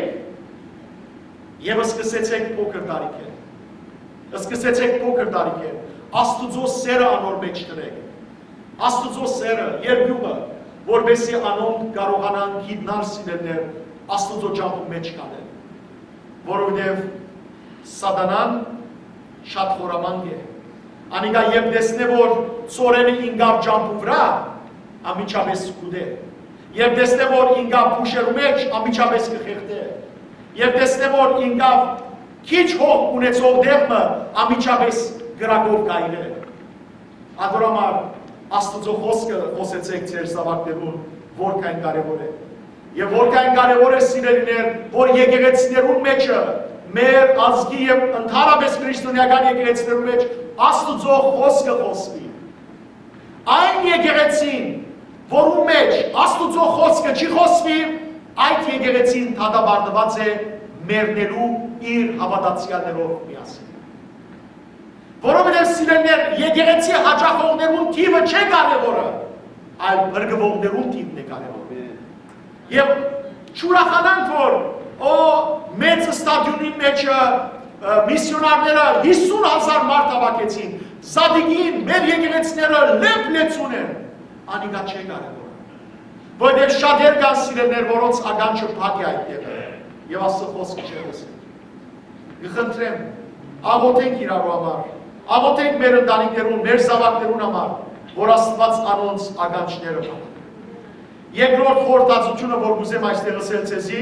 Եվ սկսեցեք փոքր տարիքեր, սկսեցեք փոքր տարիքեր, Աստուծո սերը անոր մեջ դրեք, Աստուծո սերը, երկյուղը, որպեսզի անոնք կարողանան գիտնալ սիրելներ Աստուծո ջանքու մեջ կանել, որովհետև Սատանան շատ խորամանկ է, անիկա երբ տեսնե որ ծորենը ինգավ ջանքու վրա, ամիջապես կուդե, երբ տեսնե որ ինգավ փուշերու մեջ, ամիջապես կխեղդե, երբ տեսնե որ ինգավ քիչ հող ունեցող դեղը, ամիջապես գրակով կայրե։ Ադորամար Աստուծո խոսքը խոսեցեք ձեր զավակներուն, որքան կարևոր է։ Եվ որքան կարևոր է սիրելիներ, որ եկեղեցիներուն մեջը, մեր ազգի եւ ընդհանրապես քրիստոնեական եկեղեցիներուն մեջ Աստուծո խոսքը խոսվի։ Այն եկեղեցին, որում մեջ Աստուծո խոսքը չի խոսվի, այդ եկեղեցին դատապարտված է մեռնելու իր հավատացյալներով միասին։ Որովհետև սիրելիներ, եկեղեցի հաճախողներուն թիվը չէ կարևորը, այլ բրգվողներուն թիվն է կարևորը։ Եվ չուրախանանք, որ օ մեծ ստադիոնի մեջ միսիոնարները հիսուն հազար մարդ հավաքեցին, Սադիգին, մեր եկեղեցիները լեփ լեցուն են, անիկա չէ կարևորը։ Որովհետև շատեր կան սիրելիներ, որոնց ականջը փակ է այդտեղը, եւ Աստծո խոսքը չէ լսել։ Կխնդրեմ, աղոթենք իրարու համար, աղոթենք մեր ընտանիքներուն, մեր զավակներուն համար, որ Աստված անոնց ականջները փակ։ Երկրորդ խորհրդածությունը, որ կուզեմ այստեղ լսել ձեզի,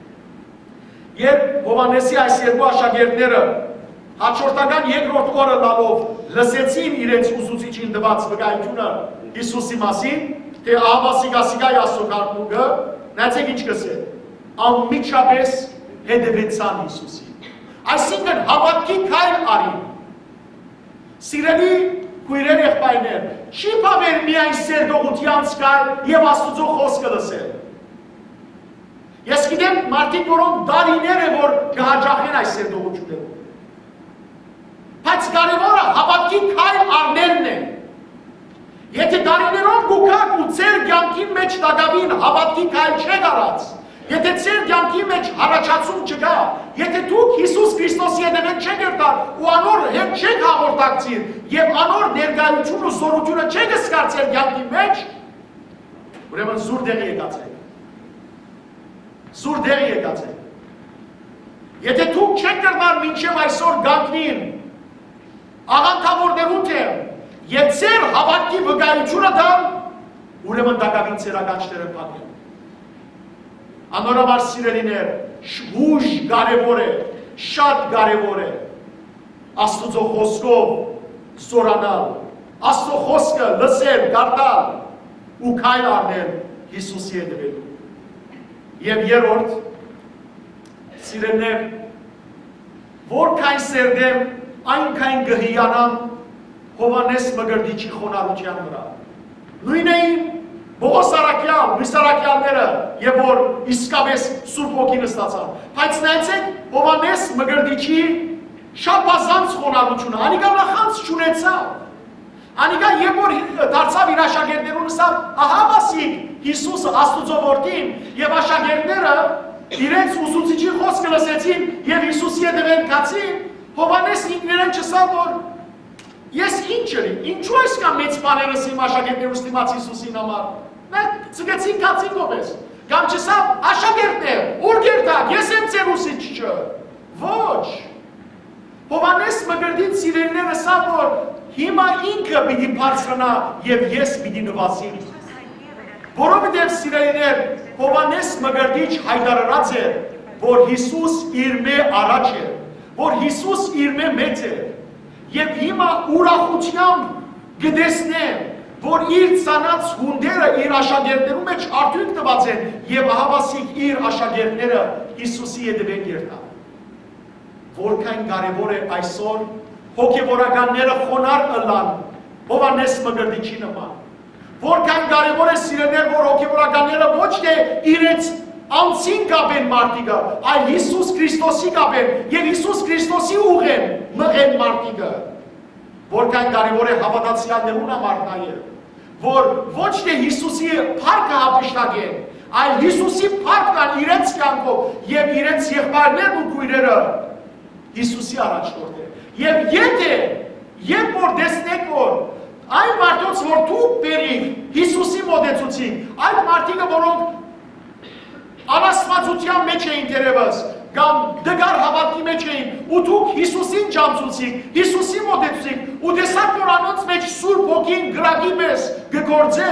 երբ Հովհաննեսի այս երկու աշակերտները հաջորդական երկրորդ օրը լալով լսեցին իրենց ուսուցիչին տված վկայությունը Հիսուսի մասին, թե ահա սիգա սիգայի Աստծո քարտուղը, նայեցեք ինչ կսե, անմիջապես հետևեցան Հիսուսին։ Այսինքն հավատքի քայլ արին։ Սիրելի քույրեր եղբայրներ, չի բավեր միայն սերտողությանց կայլ եւ Աստուծո խոսքը լսել։ Ես գիտեմ մարդիկ, որոնք դարիներ է որ կհաջախեն այս սերտողություններով։ Բայց կարևորը հավատքի քայլ առնելն է։ Եթե դարիներով գուքակ ու ձեր կյանքի մեջ տակավին հավատքի քայլ չեք արած, եթե ձեր կյանքի մեջ հառաջացում չկա, եթե դուք Հիսուս Քրիստոսի հետևեն չեք երթալ ու անոր հետ չեք հաղորդակցիր եւ անոր ներկայություն ու զորությունը չեք զգար ձեր կյանքի մեջ, ուրեմն զուր դեղի եկացեք։ Զուր դեղի եկացեք։ Եթե դուք չեք կրնար մինչև այսօր գանքնին, աղանդավորներու թե եւ ձեր հավատքի վկայությունը տան, ուրեմն տակավին ձեր ականջները փակեն։ Անորաբար սիրելիներ, հույժ կարևոր է, շատ կարևոր է Աստուծո խոսքով զորանալ, Աստծո խոսքը լսել, կարդալ ու քայլ առնել Հիսուսի հետևելու։ Եվ երրորդ, սիրելիներ, որքան սերդեմ, այնքան կհիանան Հովհաննես Մկրտիչի խոնարհության վրա։ Նույն էին Բողոս Արաքյալ, Լույս Արաքյալները, եւ որ իսկապես Սուրբ Հոգին ստացան։ Բայց նայեցեք Հովհաննես Մկրտիչի շապազանց խոնարհությունը, անիկա նախանց չունեցավ։ Անիկա երբ որ դարձավ իր աշակերտներուն ասավ, ահա մասիկ Հիսուսը Աստուծո որդին եւ աշակերտները իրենց ուսուցիչի խոսքը լսեցին եւ Հիսուսի հետևեն կացին, Հովանես ինքներեն չսավ, որ ես ինչ էի, ինչու այս կա մեծ բաներս իմ աշակերտներուս դիմաց Հիսուսին համար։ Նա ծգեցին կացինքով ես, կամ չսավ աշակերտներ, ուր գերտակ, ես եմ ձեր ուսիչը։ Ոչ։ Հովանես Մկրտիչ սիրելիները սա, որ հիմա ինքը պիտի բարձրանա և ես պիտի նվազիմ։ Որովհետև սիրելիներ, Հովանես Մկրտիչ հայտարարած է, որ Հիսուս իր մե առաջ է, որ Հիսուս իր մե մեծ է, և հիմա ուրախությամբ գտեսնեմ, որ իր ծանած հունդերը իր աշակերտներու մեջ արդյունք տված են և հավասիկ իր աշակերտները Հիսուսի հետևեն երթան։ Որքան կարևոր է այսօր հոգևորականները խոնարհ ըլլան Հովանես Մկրտիչի նման։ Որքան կարևոր է սիրելիներ, որ հոգևորականները ոչ թե իրենց անձին կապեն մարդիկը, այլ Հիսուս Քրիստոսի կապեն և Հիսուս Քրիստոսի ուղեն մղեն մարդիկը։ Որքան կարևոր է հավատացյալներուն համար նաև, որ ոչ թե Հիսուսի փառքը հափշտակեն, այլ Հիսուսի փառքն իրենց կյանքով և իրենց եղբայրներն ու քույրերը Հիսուսի առաջնորդը։ Եվ եթե, երբ որ տեսնեք, որ այն մարդոց, որ դուք բերիք Հիսուսի մոտեցուցիք, այդ մարդիկը, որոնք անաստվածության մեջ էին դերևս, կամ դգար հավատքի մեջ էին, ու դուք Հիսուսին ջանցուցիք, Հիսուսի մոտեցուցիք, ու տեսաք, որ անոնց մեջ Սուրբ Հոգին գրակի պես կգործե,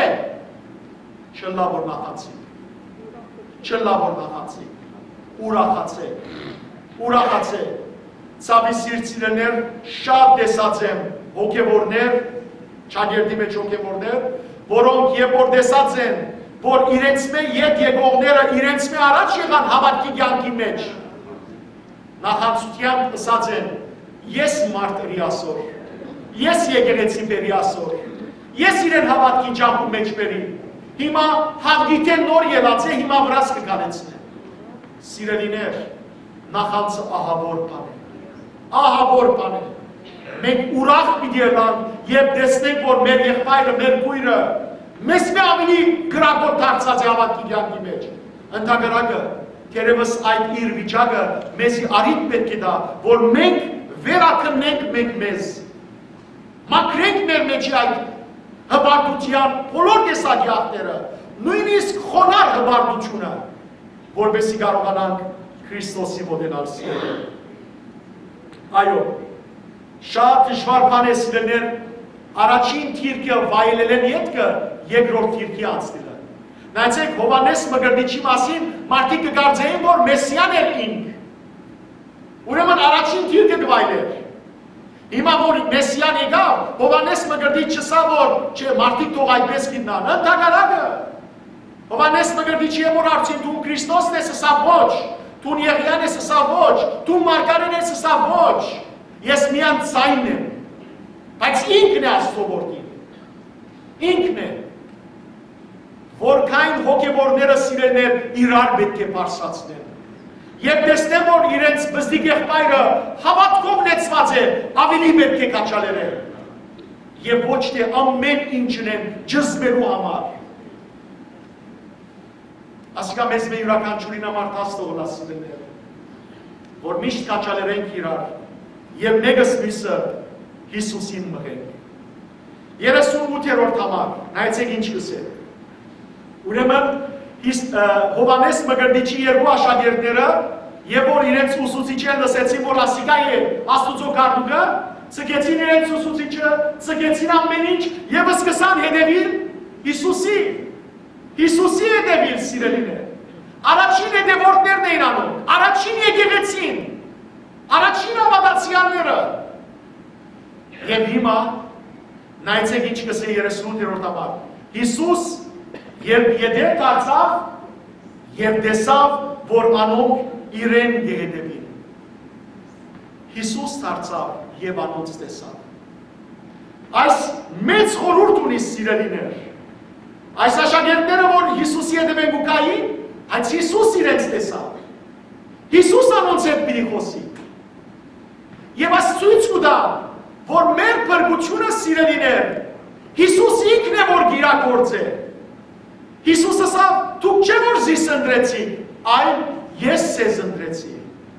չլա որ նախացիք, չլա որ նախացիք, ուրախացեք, ուրախացեք, ցավի սիրտ սիրելիներ, շատ տեսած եմ հոգևորներ, շագերտի մեջ հոգևորներ, որոնք երբ որ տեսած են, որ իրենց մե ետ եկողները իրենց մե առաջ եղան հավատքի կյանքի մեջ, նախանցությամբ ասած են, ես մարտերի ասոր, ես եկեղեցի բերի ասոր, ես իրեն հավատքի ճամփու մեջ բերի, հիմա հաղդիտեն նոր ելած է, հիմա վրաս կկանեցնեն։ Սիրելիներ, նախանցը ահավոր բան է, ահավոր բան է։ Մենք ուրախ պիտի ելանք և տեսնենք, որ մեր եղբայրը, մեր քույրը մեզ մի ավելի գրագոտ դարձած է հավատքի կյանքի մեջ։ Ընդհակառակը, թերևս այդ իր վիճակը մեզի առիթ պետք է տա, որ մենք վերաքննենք մենք մեզ, մաքրենք մեր մեջի այդ հպարտության բոլոր տեսակի ակները, նույնիսկ խոնարհ հպարտությունը, որպեսզի կարողանանք Քրիստոսի մոտենալ սիրել։ Այո, շատ դժվար բան է սիրելիներ, առաջին թիրքը վայելելեն ետքը, երկրորդ թիրքի անցնելը։ Նայեցեք, Հովանես Մկրտիչի մասին մարդիկ կկարծեին, որ Մեսիան էր ինք։ Ուրեմն առաջին թիրքը կվայելեր։ Հիմա որ Մեսիան եկավ, Հովանես Մկրտիչ չսա, որ չէ, մարդիկ թող այդպես գիտնան, ընդհակառակը։ Հովանես Մկրտիչի է որ արդյոք դու Քրիստոսն ես, սա ոչ, դու Եղիան ես, սա ոչ, դու Մարգարեն ես, սա ոչ։ Ես միան ձայնն եմ, բայց ինքն է Աստծո որդին, ինքն է, որքան հոգևորները սիրելիներ իրար պետք է բարձրացնեն, և տեսնեմ, որ իրենց բզդիկ եղբայրը հավատքով լեցված է, ավելի պետք է կաչալերել, և ոչ թե ամեն ինչն են ջզբելու համար։ Ասիկա մեզ մե յուրաքանչյուրին համար տաստողն ասիլներ, որ միշտ կաչալերենք իրար, և մեկս մյուսը Հիսուսին մղենք։ երեսունութերորդ համար, նայեցեք ինչ կսեք։ Ուրեմն Հովանես Մկրտիչի երկու աշակերտները, և որ իրենց ուսուցիչը լսեցին, որ ասիկա է Աստուծո գառնուկը, ցկեցին իրենց ուսուցիչը, ցկեցին ամեն ինչ և սկսան հետևել Հիսուսի, Հիսուսի հետևել սիրելիներ։ Առաջին հետևորդներն էին անում, առաջին եկեղեցին, առաջին հավատացյալները։ Եվ հիմա նայեցեք ինչ կսե երեսունութերորդ համար։ Հիսուս երբ ետեր դարձավ և տեսավ, որ անոնք իրեն կհետևին։ Հիսուս դարձավ և անոնց տեսավ։ Այս մեծ խորհուրդ ունի սիրելիներ։ Այս աշակերտները, որ Հիսուսի հետևեն ու կային, այս Հիսուս իրենց տեսավ։ Հիսուս անոնց հետ պիտի խոսի։ Եվ այս ցույց կտա, որ մեր փրկությունը սիրելիներ, Հիսուս ինքն է որ գիրակորձ է։ Հիսուս ասավ, դուք չէ որ զիս ընտրեցիք, այլ ես ձեզ ընտրեցի։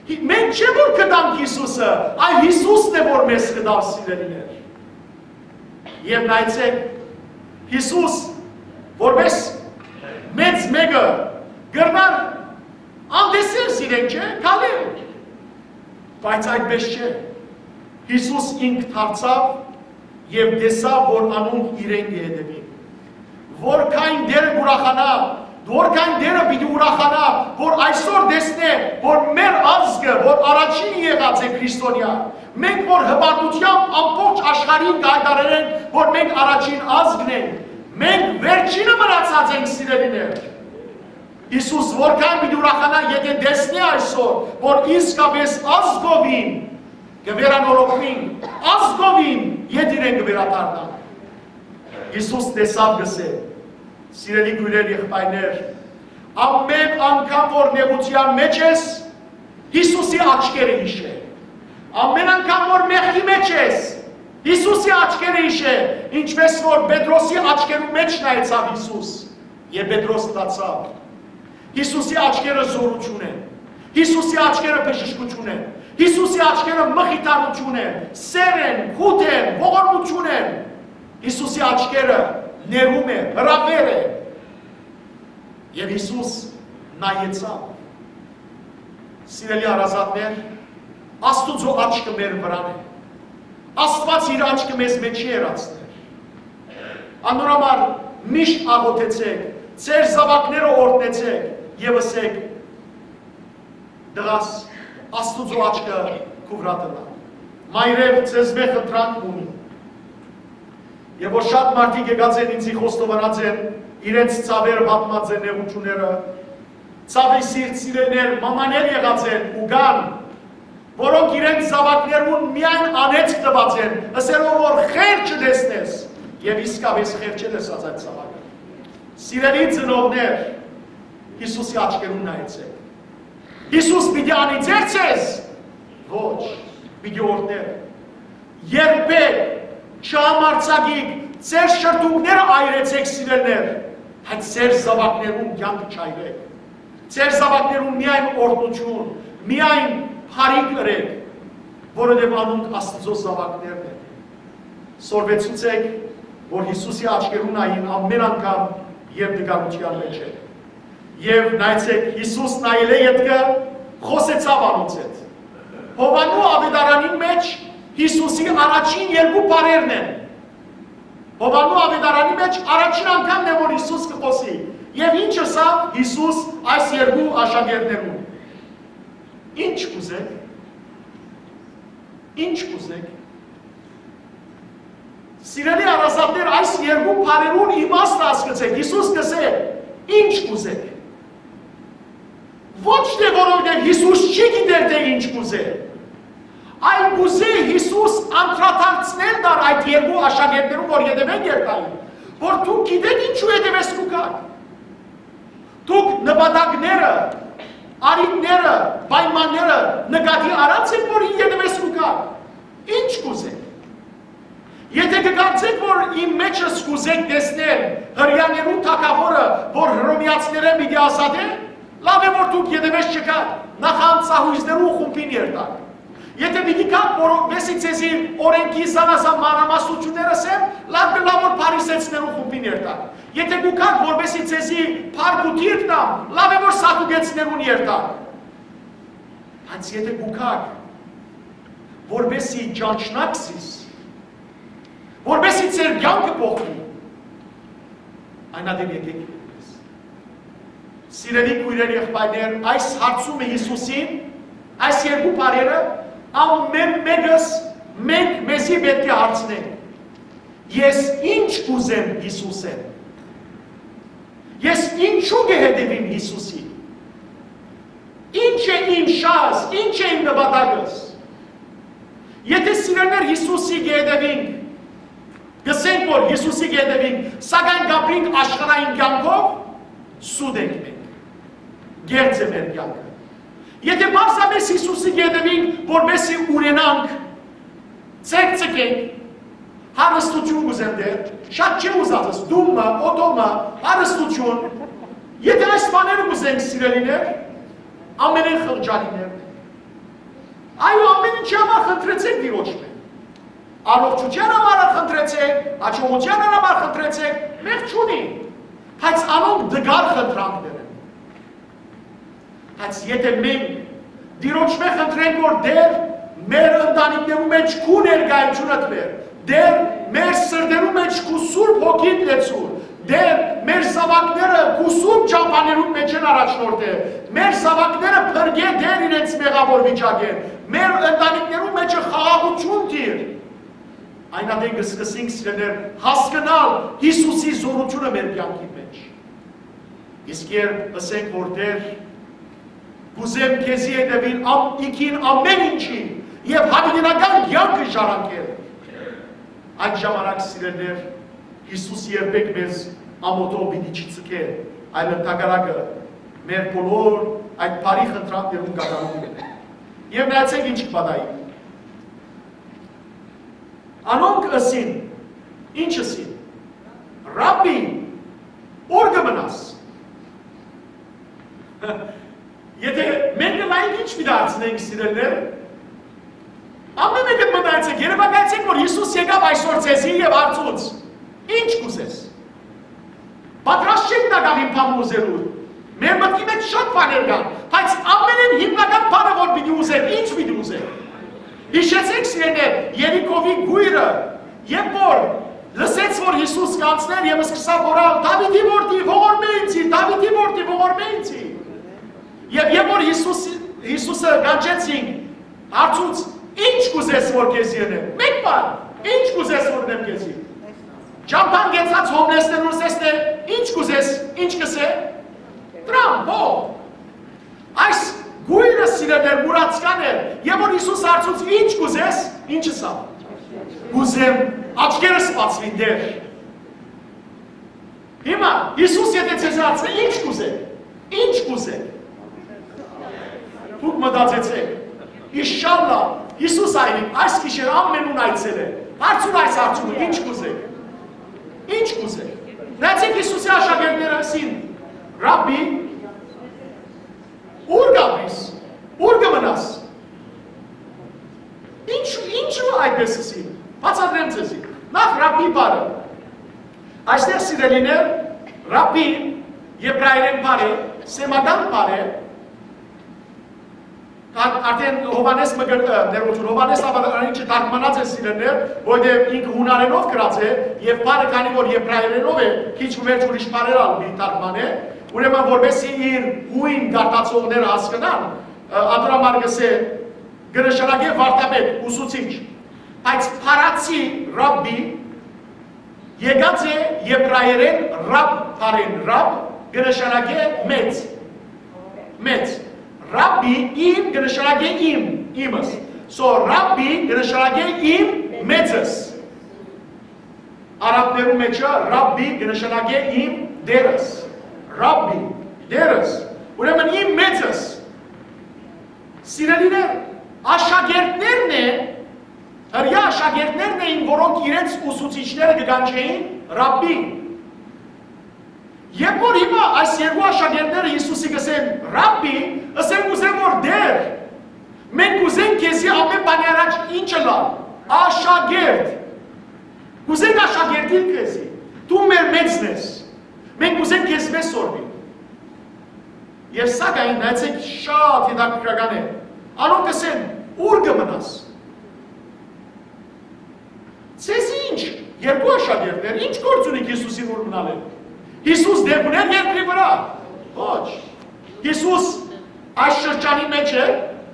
Մենք չէ որ կտանք Հիսուսը, այլ Հիսուսն է որ մեզ կտավ սիրելիներ։ Եվ նայեցեք, Հիսուս որպես մեծ մեկը գրնար անդեսել սիրենք չէ, կալել։ Բայց այդպես չէ։ Հիսուս ինք թարցավ և դեսավ, որ անունք իրեն կհետևի։ Որքան դերը ուրախանա, որքան դերը պիտի ուրախանա, որ այսօր դեսնե, որ մեր ազգը, որ առաջին եղած է քրիստոնյա, մենք որ հպարտությամբ ամբողջ աշխարհին կհայտարարենք, որ մենք առաջին ազգն ենք, մենք վերջինը մնացած ենք սիրելիներ։ Հիսուս որքան պիտի ուրախանա, եթե դեսնի այսօր, որ իսկապես ազգովին կվերանորոգվին, ազգովին ետ իրեն կվերադառնան։ Հիսուս տեսավ գսե, սիրելի քույրեր եղբայրներ, ամեն անգամ որ նեղության մեջ ես, Հիսուսի աչքերը հիշե։ Ամեն անգամ որ մեղքի մեջ ես, Հիսուսի աչքերը հիշե, ինչպես որ Պետրոսի աչքերու մեջ նայեցավ Հիսուս, եւ Պետրոս ստացավ։ Հիսուսի աչքերը զորություն են, Հիսուսի աչքերը բժշկություն են, Հիսուսի աչքերը մխիթարություն են, սեր են, հութ են, ողորմություն են։ Հիսուսի աչքերը ներում է, հրավեր է։ Եվ Հիսուս նայեցավ։ Սիրելի հարազատներ, Աստուծո աչքը մեր վրան է։ Աստված իր աչքը մեզ մեջ չի երացներ։ Անորամար միշտ աղոթեցեք, ձեր զավակները օրհնեցեք եւ ասեք. դղաս Աստուծո աչքը քու վրա տնա։ Մայրեր ձեզ մեկ խնդրանք ունի։ Եվ որ շատ մարդիկ եկած են ինձի խոստովանած են, իրենց ցավերը պատմած են նեղությունները, ցավի սիրտ սիրելներ, մամաներ եղած են ու կան, որոնք իրենց զավակներուն միայն անեծք տված են, ասելով որ խեր չտեսնես, եւ իսկապես խեր չտեսած այդ զավակը։ Սիրելի ծնողներ, Հիսուսի աչքերուն նայեցեք։ Հիսուս պիտի անի ձեր ձեզ, ոչ, պիտի օրհներ։ Երբեք չհամարձակեք, ձեր շրթունքները այրեցեք սիրելներ, բայց ձեր զավակներուն կյանքը չայրեք։ Ձեր զավակներուն միայն օրհնություն, միայն փարիք ըրեք, որովհետև անունք Աստծո զավակներն են։ Սորվեցուցեք, որ Հիսուսի աչքերուն նային ամեն անգամ եւ դգարության մեջ է։ Եվ նայեցեք, Հիսուս նայել է ետքը, խոսեցավ անոնց հետ։ Հովանու ավետարանի մեջ Հիսուսի առաջին երկու բառերն են։ Հովանու ավետարանի մեջ առաջին անգամն է, որ Հիսուս կխոսի։ Եվ ինչ ասավ Հիսուս այս երկու աշակերտներուն։ Ինչ կուզեք։ Ինչ կուզեք։ Սիրելի հարազատներ, այս երկու բառերուն իմաստը հասկացեք։ Հիսուս կսե, ինչ կուզեք։ Ոչ թե որովհետև Հիսուս չի գիտեր թե ինչ կուզե, այլ կուզե Հիսուս անդրադարձնել դար այդ երկու աշակերտներուն, որ ետևեն երկային, որ դուք գիտեք ինչու ետևես կուքակ։ Դուք նպատակները, արինները, պայմանները նկատի արած եք, որ ետևես կուքակ։ Ինչ կուզեք։ Եթե կկարծեք, որ իմ մեջս կուզեք տեսնել հրյաներուն թագավորը, որ հռոմեացիները պիտի ազատե, լավ է որ դուք ետևես չկաք, նախանց սահույզներու խումբին երտաք։ Եթե պիտի կաք, որովհետև ձեզի օրենքի զանազան մանրամասնությունները սեմ, լավ է լավ որ փարիսեցներու խումբին երտաք։ Եթե գուքաք, որովհետև ձեզի փառք ու դիրք տամ, լավ է որ սադուկեցներուն երտաք։ Բայց եթե գուքաք, որովհետև ճանչնակցիս, որովհետև ձեր կյանքը փոխվի, այնադեմ եկեք ետևես։ Սիրելի քույրեր եղբայրներ, այս հարցում է Հիսուսին, այս երկու բառերը ամեն մեկս մենք մեզի պետք է հարցնենք։ Ես ինչ կուզեմ Հիսուսեն։ Ես ինչու կհետևեմ Հիսուսին։ Ինչ է իմ շահս, ինչ է իմ նպատակս։ Եթե սիրելիներ Հիսուսի կհետևենք, գսենք որ Հիսուսի կհետևենք, սակայն գապրինք աշխարհային կյանքով, սուտ ենք մենք։ Գերձ է մեր կյանքը։ Եթե պարզապես Հիսուսի կհետևենք, որպեսզի ունենանք, ցերծկենք, հարստություն կուզեմ դեր, շատ չի ուզածս, դումը, օտոմը, հարստություն։ Եթե այս բաները կուզենք սիրելիներ, ամենեն խղճալիներն են։ այո, ամեն ինչի համար խնդրեցեք Տիրոջ մեջ։ Առողջության համար խնդրեցեք, հաջողության համար խնդրեցեք, մեղ չունի։ Բայց անոնք դգար խնդրանքներ են։ Բայց եթե մենք Տիրոջ մեջ խնդրենք, որ դեր մեր ընտանիքներու մեջ քու ներկայությունը տվեր, դեր մեր սրտերու մեջ քու Սուրբ Հոգին լեցուր, դեր մեր զավակները քու Սուրբ ճամփաներու մեջ են առաջնորդել, մեր զավակները փրկե դեր իրենց մեղավոր վիճակեն, մեր ընտանիքներու մեջ խաղաղություն տիր։ Այնադեն կսկսենք սիրելիներ հասկանալ Հիսուսի զորությունը մեր կյանքի մեջ։ Իսկ երբ ասենք, որ դեր կուզեմ քեզի հետևին ինքին ամեն ինչին եւ հավիտենական կյանքը ժառանգել, այդ ժամանակ սիրելիներ Հիսուս երբեք մեզ ամոթով պիտի չցկե, այլ ընդհակառակը մեր բոլոր այդ բարի խնդրանքներում կատարում են։ Եվ նայեցեք ինչ կպատահի։ Անոնք ասին, ինչ ասին, Ռաբբի, ուր կմնաս։ Եթե մենք լայնք ինչ պիտի սիրելիներ, ամեն մեկը մտածեք, երևակայեցեք, որ Հիսուս եկավ այսօր ձեզի եւ հարցուց, ինչ կուզես։ Պատրաստ չեք նկատին բան ուզելու։ Մեր մտքի մեջ շատ բաներ կան, բայց ամենեն հիմնական բանը որ պիտի ուզեք, ինչ պիտի ուզեք։ Հիշեցեք սիրելիներ, Երիկովի գույրը, երբ որ լսեց, որ Հիսուս կանցներ եւ սկսավ օրալ, Դավիթի որդի, ողորմե ինձի, Դավիթի որդի, ողորմե ինձի։ Եվ երբ որ Հիսուսը կանչեցին, հարցուց, ինչ կուզես որ քեզի ենեմ, մեկ բան, ինչ կուզես որ նեմ քեզի։ Ճամփան գեցած հոմլեսներու սեսնե, ինչ կուզես, ինչ կսե։ Տրամ, հող։ Այս գույրը սիրելիներ մուրացկան էր, եւ որ Հիսուս հարցուց ինչ կուզես, ինչը սա։ Կուզեմ աչքերս բացվին դեր։ Հիմա Հիսուս եթե ձեզ հարցնի ինչ կուզեք, ինչ կուզեք։ Դուք մտածեցեք, Իշալլա, Հիսուս այրիկ, այս գիշեր ամենուն այցել է, հարցուն այս հարցումը, ինչ կուզեք, ինչ կուզեք։ Նայեցեք Հիսուսի աշակերտները ասին, Ռաբբի, ուր գաբիս, ուր կմնաս։ Ինչու այդպես ասին, բացատրեմ ձեզի, նախ Ռաբբի բարը, այստեղ սիրելիներ, Ռաբբի եբրայերեն բար է, սեմական բար է, արդեն Հովանես ներողություն, Հովանես ավարանիչը թարգմանած է սիրելիներ, որտեղ ինքը հունարենով գրած է եւ բառը քանի որ եբրայերենով է, քիչ վերջ ուրիշ բառեր ալի թարգման է, ուրեմն որովհետեւ իր հույն գարտացողները հասկանան, ադրամար գսե գրաշարագե վարտապետ, ուսուցիչ, բայց փարացի Ռաբբի եկած է եբրայերեն Ռաբ բառեն, Ռաբ գրաշարագե մեծ, մեծ Ռաբբի իմ կնշանակե իմ, իմս։ So Ռաբբի կնշանակե իմ մեծս։ Արաբներու մեջը Ռաբբի կնշանակե իմ դերս։ Ռաբբի, դերս։ Ուրեմն իմ մեծս։ Սիրելիներ, աշակերտներն է, հրյա աշակերտներն էին, որոնք իրենց ուսուցիչները կգանչեին Ռաբբի։ Երբ որ հիմա այս երկու աշակերտները Հիսուսի կսեն Ռաբբի, ասենք ուզեմ որ դեր, մենք ուզենք քեզի ամեն բանի առաջ ինչը լալ, աշակերտ, ուզենք աշակերտին քեզի, դու մեր մեծն ես, մենք ուզենք քեզ մեզ սորվի։ Եվ սակայն նայեցեք շատ հետաքրքրական է, անոնք կսեն ուր կմնաս։ Ձեզ ինչ, երկու աշակերտներ, ինչ գործ ունեք Հիսուսին ուր մնալ է։ Հիսուս դեպ ուներ երկրի վրա, ոչ, Հիսուս այս շրջանի մեջ է,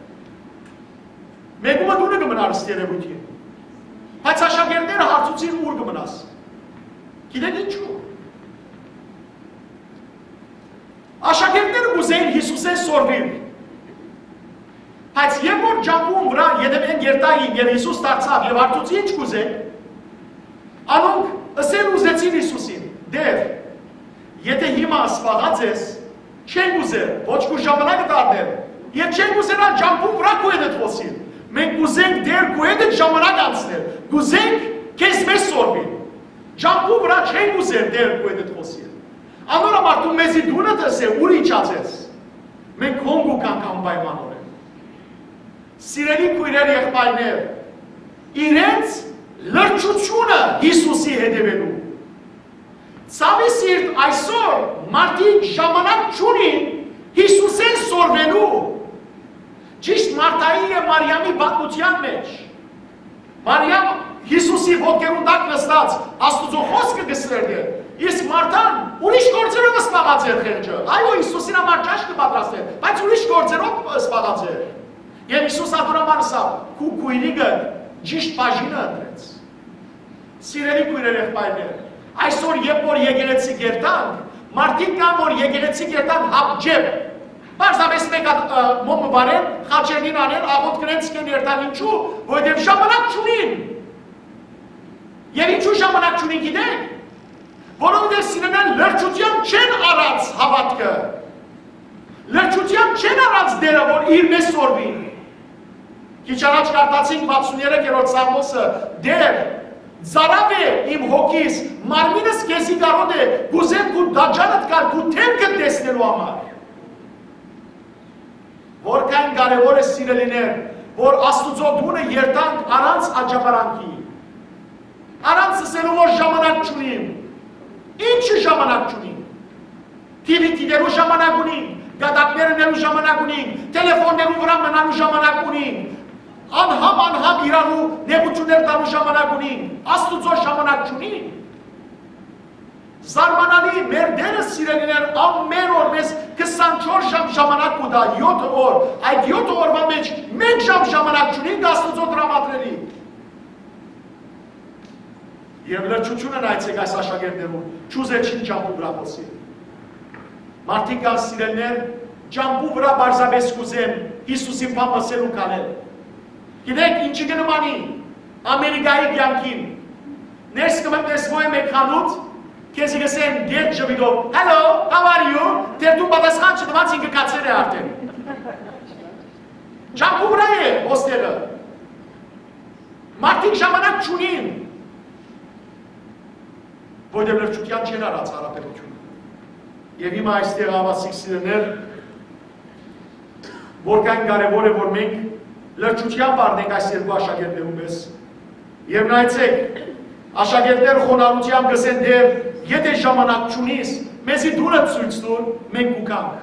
մեկումը դունը կմնար ըստ երևույթին, բայց աշակերտները հարցուցին ուր կմնաս, գիտեք ինչու։ Աշակերտները կուզեին Հիսուսեն սորվին, բայց երբ որ ջամփուն վրա ետևեն երտային եւ Հիսուս դարձավ եւ հարցուցի ինչ կուզեք, անոնք ըսել ուզեցին Հիսուսին, դեր, եթե հիմա սպաղած ես, չենք ուզեր, ոչ կու ժամանակը դարներ, և չենք ուզերա ջամփուն վրա կու եդդ խոսին, մենք կուզենք դեր կու եդդ ժամանակ անցնել, կուզենք կեզ մեզ սորվին, ջամփուն վրա չենք ուզեր դեր կու եդդ խոսին, անոր համար դու մեզի դունը դս է, ուր իչած ես, մենք հոնգու կանք անպայմանոր են, Սիրելի քույրեր եղբայրներ, իրենց լրջությունը Հիսուսի հետևելու։ Ցավի սիրտ այսօր մարդիկ ժամանակ չունին Հիսուսին սորվելու։ Ճիշտ Մարտայի և Մարիամի պատմության մեջ Մարիամ Հիսուսի ոտքերուն տակ նստած Աստուծո խոսքը գսրել է, իսկ Մարտան ուրիշ գործերով սպաղած էր խեղճը։ Այո, Հիսուսին համար ճաշ կպատրաստել, բայց ուրիշ գործերով սպաղած էր։ Եվ Հիսուս ատուրաման ասավ, քու քույրիկը ճիշտ բաժինը ընտրեց։ Սիրելի քույրեր եղբայրներ, այսօր երբ որ եկեղեցի գերտանք, մարդիկ կան, որ եկեղեցի գերտան հապջեբ, պարզապես մեկ մոմը բարեն, խաչերին անեն, աղոտ կրեն ցկեն երտան ինչու, որովհետև ժամանակ չունին։ Եվ ինչու ժամանակ չունին գիտեք, որովհետև սիրելիներ լրջությամբ չեն առած հավատքը, լրջությամբ չեն առած դերը, որ իր մեզ սորվին։ Քիչ առաջ կարդացինք վաթսուններորդ Սամոսը, դեր, ծարավ է իմ հոգիս, մարմինս քեզի կարոտ է, գուզեմ քու դաջանդ կար, քու թեմքդ տեսնելու համար։ Որքան կարևոր է սիրելիներ, որ Աստուծո դունը երտանք առանց աջակարանքի, առանց ասելու որ ժամանակ չունիմ, ինչը ժամանակ չունիմ, թիվի դիտելու ժամանակ ունիմ, գադակները նելու ժամանակ ունիմ, տելեֆոններու վրա մնալու ժամանակ ունիմ, անհամ անհամ իրանու նեղություններ տանու ժամանակ ունիմ, Աստուծո ժամանակ չունիմ։ Զարմանալի մեր դերը սիրելիներ ամեն օր մեզ քսանչորս ժամ ժամանակ կուտա, յոթ օր, այդ յոթ օրվա մեջ մեկ ժամ ժամանակ չունենք Աստուծո տրամադրելի։ Եվ լրջությունը նայեցեք այս աշակերտներում, չուզեցին ջամբու վրա խոսի։ Մարդիկ կան սիրելիներ, ջամբու վրա բարձրապես կուզեն Հիսուսին բան ասելու կանել։ Գիտեք ինչի կնմանի Ամերիկայի կյանքին, ներս կմտնեսվոյ մեկ խանութ, քեզի գսեն գետ ժվիդով, hello, how are you, դեր դու պատասխան չտված ինքը կացեր է արդեն։ Ջամբու վրա է ոստեղը։ Մարդիկ ժամանակ չունին, որտեղ լրջության չեն արած հարաբերությունը։ Եվ հիմա այստեղ ավասիկ սիրելիներ, որքան կարևոր է, որ մենք լրջությամբ առնենք այս երկու աշակերտներում մեզ։ Եվ նայեցեք, աշակերտները խոնարհությամբ գսեն դեր, եթե ժամանակ չունիս, մեզի դուրը ցույց տուր, մենք կուկանք։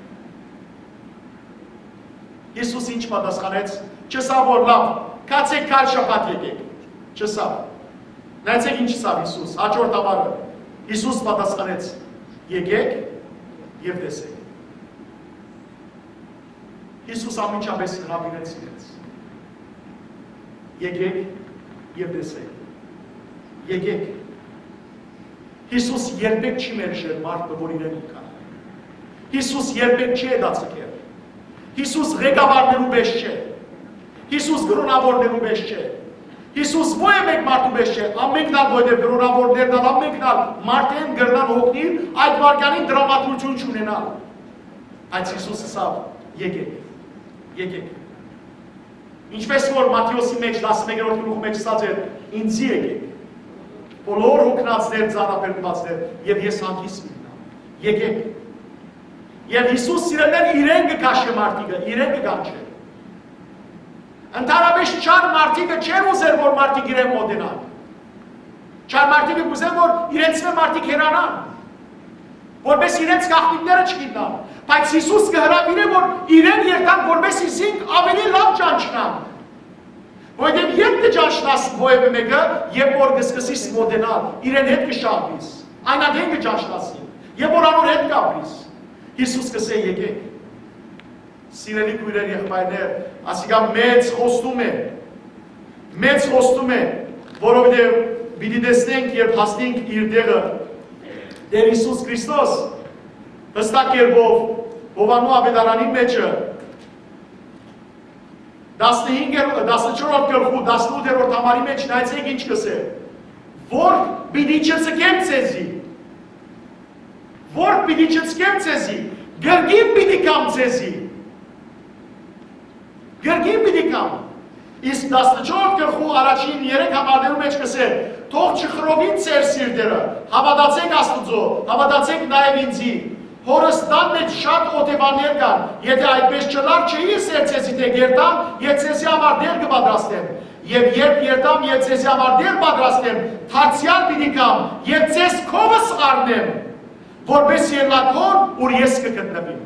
Հիսուս ինչ պատասխանեց, չսավ որ լավ, կացեք կալ շաբաթ եկեք, չսավ։ Նայեցեք ինչ սավ Հիսուս, հաջորդ ամառը, Հիսուս պատասխանեց, եկեք և տեսեք։ Հիսուս ամենչապես հրավիրեց իրենց։ Եկեք և տեսեք։ Եկեք։ Հիսուս երբեք չի մերժել մարդը, որ իրեն ուկա։ Հիսուս երբեք չի հետացկել։ Հիսուս ղեկավարներու պես չէ։ Հիսուս գրոնավորներու պես չէ։ Հիսուս ոչ մեկ մարդու պես չէ, ամենքն ալ որտեղ գրոնավորներն ալ, ամենքն ալ մարդեն գրնան հոգնին, այդ վարքանի դրամատուրգիություն չունենալ։ Այդ Հիսուսը ասավ, եկեք, եկեք։ Ինչպես որ Մատթեոսի մեջ տասնմեկերորդ գլուխի մեջ ասած էր, ինձի եկեք։ Բոլոր հոգնածներ, ծանրաբեռնվածներ, եւ ես հանգիստ մտնամ։ Եկեք։ Եվ Հիսուս սիրելիներ իրեն կքաշե մարդիկը, իրեն կգանչե։ Ընդհանրապես չար մարդիկը չեն ուզեր, որ մարդիկ իրեն մոտենան։ Չար մարդիկը կուզեն, որ իրենց մե մարդիկ հերանան, որպես իրենց գաղտնիքները չգիտնան։ Բայց Հիսուս կհրավիրե, որ իրեն երթան, որպես ինքնին ավելի լավ ճանչնան։ Որովհետև երբ կճանչնաս որևէ մեկը, երբ որ կսկսես մոտենալ, իրեն հետ կշահվիս, այնադեն կճանչնասի, երբ որ անոր հետ կապրիս, Հիսուս կսե եկեք։ Սիրելի քույրեր եղբայրներ, ասիկա մեծ խոստում է, մեծ խոստում է, որովհետև պիտի տեսնենք երբ հասնենք իր տեղը, Տեր Հիսուս Քրիստոս, հստակ կերպով Հովանու ավետարանի մեջը, տասնչորրորդ գլխու տասնութերորդ համարի մեջ նայեցեք ինչ կսե, որ պիտի չծկեմ ձեզի, որ պիտի չծկեմ ձեզի, գրգին պիտի կամ ձեզի, գրգին պիտի կամ, իսկ տասնչորրորդ գլխու առաջին երեք համարներու մեջ կսե, թող չխրովին ձեր սիրտերը, հավատացեք Աստուծո, հավատացեք նաև ինձի, հորստան մեջ շատ օտևաններ կան, եթե այդպես չլար չէի սերցեսի թե գերտամ, և ծեսի համար դեր կպադրաստեմ, և երբ երտամ և ծեսի համար դեր պատրաստեմ, թարցյալ պիտի կամ, և ծես քովս առնեմ, որպես ելակոր, ուր ես կգտնվիմ։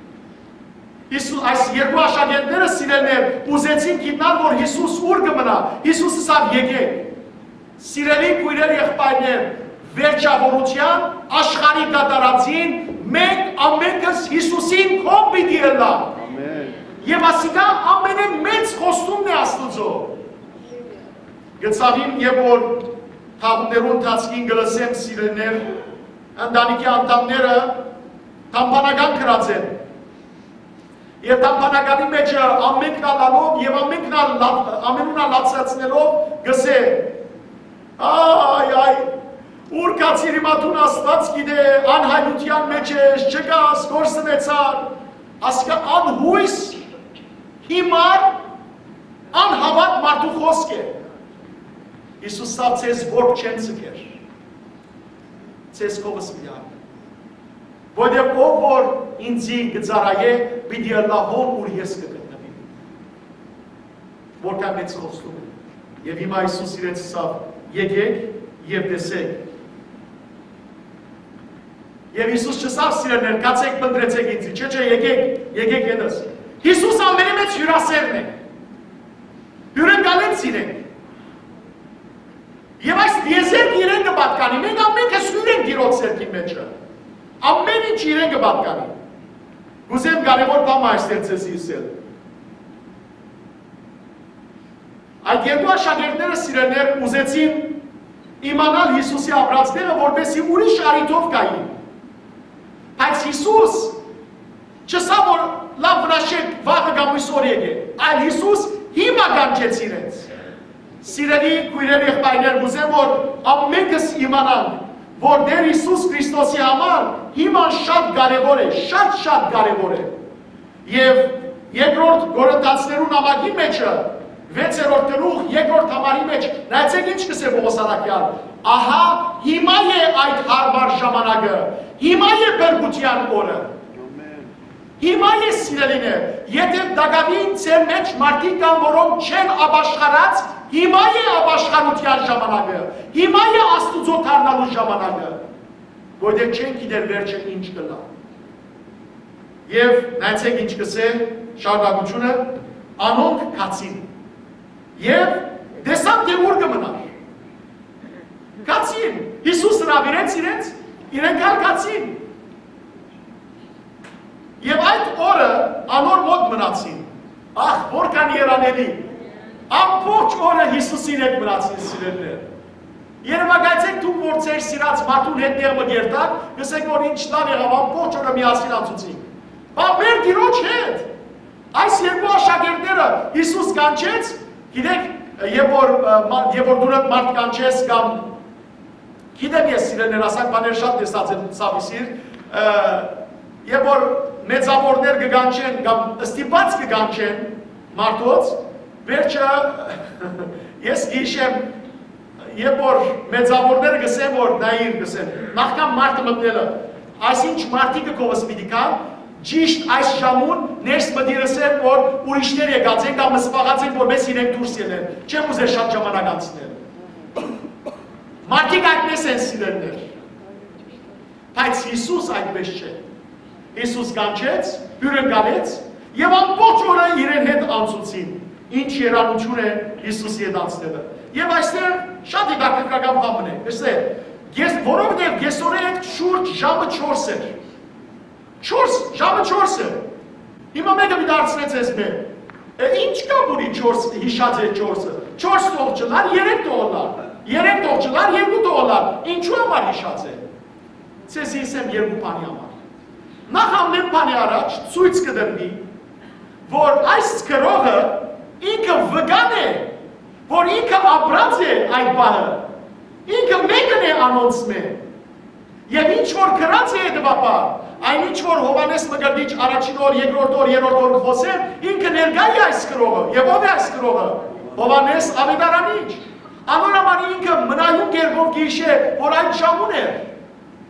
Այս երկու աշակերտները սիրելներ ուզեցին գիտնալ, որ Հիսուս ուր կմնա, Հիսուսը սավ եկեք, սիրելի քույրեր եղբայրներ, վերջավորության աշխարհի կատարածին մենք ամենքս Հիսուսին կողմ պիտի ելնանք։ Եվ ասիկա ամենամեծ խոստումն է Աստծո։ Գծավին եւ որ թաղումներու ընթացքին գլսեմ սիրելներ, ընտանիքի անդամները տամբանական կրած են։ Եվ տամբանականի մեջ ամենքն ալալով և ամենունա լացացնելով գսե այ այ ուր կացիր իմատուն աստված գիտե անհայնության մեջ ես չկաս գործնեցար ասկա անհույս հիմար անհավատ մարդու խոսք է Իսուս սավ ծես որք չեն ծկեր ծես կովս միան Որտեղ ով որ ինձի գծարայե, պիտի ըլլահոն ուր ես կգտնվի։ Որքան մեծ խոստում է։ Եվ հիմա Իսուս իրենց սավ եկեք և տեսեք։ Եվ Իսուս չսավ սիրելներ, կացեք պնդրեցեք ինձի, չէ չէ եկեք, եկեք ենս։ Իսուս ամենի մեջ հյուրասերն է։ Հյուրընկալեց իրենք։ Եվ այս դիեզերք իրեն կպատկանի, մենք ամենքս հյուր ենք իրոց սերքի մեջը։ Ամեն ինչ իրեն կպատկանի։ Գուզեմ կարևոր բան այստեղ ձեզ իսել։ Այդ երկու աշակերտները սիրելներ ուզեցին իմանալ Հիսուսի ապրած տեղը, որպեսզի ուրիշ առիթով գային։ Բայց Հիսուս չսա որ լավ վրաշեք վաղը գամույս օր եկե, այլ Հիսուս հիմա կանչեց իրենց։ Սիրելի քույրեր եղբայրներ, գուզեմ որ ամենքս իմանանք որ դեր Հիսուս Քրիստոսի համար հիման շատ կարևոր է, շատ շատ կարևոր է։ Եվ երկրորդ Գորընթացներու նամակի մեջը, վեցերորդ գլուխ, երկրորդ համարի մեջ, նայեցեք ինչ կսե Պողոս առաքյալ, ահա հիմա է այդ հարմար ժամանակը, հիմա է բերգության օրը։ Հիմա է սիրելիներ, եթե դակավին ձեր մեջ մարդիկ կան, որոնք չեն ապաշխարած, հիմա է ապաշխարության ժամանակը, հիմա է Աստուծո դառնալու ժամանակը, որտեղ չեն գիտեր վերջը ինչ կլա։ Եվ նայեցեք ինչ կսե շարունակությունը, անոնք կացին։ Եվ տեսան թե ուր կմնար։ Կացին, Հիսուս հրավիրեց իրենց, իրենք ալ կացին։ Եվ այդ օրը անոր մոտ մնացին, ախ, որքան երանելի, ամբողջ օրը Հիսուսին հետ մնացին սիրելներ։ Երևակայցեք դուք որ ձեր սիրած մարդուն հետ տեղ մգերտակ, գսեք որ ինչ լավ եղավ, ամբողջ օրը միասին անցուցին։ Բա մեր Տիրոջ հետ, այս երկու աշակերտները Հիսուս կանչեց, գիտեք, երբ որ դու մարդ կանչես կամ, գիտեմ ես սիրելներ, ասանք բաներ շատ տեսած եմ սավիսիր, երբ որ մեծավորներ կգանչեն կամ ստիպած կգանչեն մարդոց, վերջը ես գիշեմ, երբ որ մեծավորները գսեմ, որ նայիր գսեմ, նախքան մարդը մտնելը, այսինչ մարդիկը կովս պիտի կան, ճիշտ այս ժամուն ներս մտիրսեն, որ ուրիշներ եկած են կամ սպաղած են, որ մեզ իրենք դուրս ելեն, չեմ ուզեր շատ ժամանակ անցնել։ Մարդիկ այդպես են սիրելներ, բայց Հիսուս այդպես չէ։ Հիսուս կանչեց, հյուրընկալեց և ամբողջ օրը իրեն հետ անցուցին, ինչ երանություն է Հիսուսի հետ անցնելը։ Եվ այստեղ շատ հետաքրքրական բան է, որովհետև կեսօրեկ շուրջ ժամը չորս էր։ Չորս, ժամը չորս էր։ Հիմա մեկը մի դարձնեց ես մեր, ինչ կա բունի հիշած է չորսը, չորս տող չլար, երեք տողլար, երեք տող չլար, երկու տողլար, ինչու համար հիշած է։ Ձեզ իսեմ երկու բանի համար։ Նախ ամեն բանի առաջ ցույց կդրվի, որ այս գրողը ինքը վգան է, որ ինքը ապրած է այդ բանը, ինքը մեկն է անոնց մե, և ինչ որ գրած է դվապար, այն ինչ որ Հովանես Մկրտիչ առաջին օր, երկրորդ օր, երրորդ օր խոսեր, ինքը ներկա է այս գրողը, և ով է այս գրողը, Հովանես Ավետարանիչ, անոր համար ինքը մնայուն կերպով գիշե, որ այդ ժամուն էր,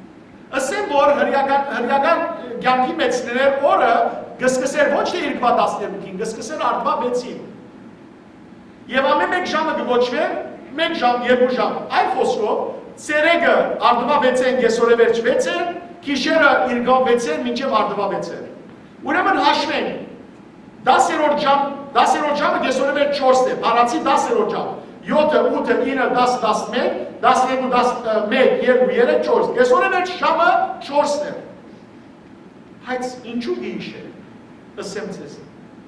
Ասեմ, որ հրյական կյանքի մեծներ օրը գսկսեր ոչ թե երկու տասներկուին, գսկսեր արդվա վեցին։ Եվ ամեն մեկ ժամը գոչվեր, մեկ ժամ, երկու ժամ։ Այլ խոսքով, ցերեգը արդվա վեցեն, կեսօրը վերջ վեցեն, գիշերը իրգան վեցեն, մինչև արդվա վեցեն։ Ուրեմն հաշվենք, դասերորդ ժամ, դասերորդ ժամը կեսօրը վերջ չորսն է, բառացի դասերորդ ժամ։ յոթը, ութը, ինը, դասը, տասնմեկ, տասներկու, տասնմեկ, երկու, երեք, չորս, կեսօրը վերջ ժամը չորսն է։ Հայց ինչու գիշ է, ըսեմ ձեզ։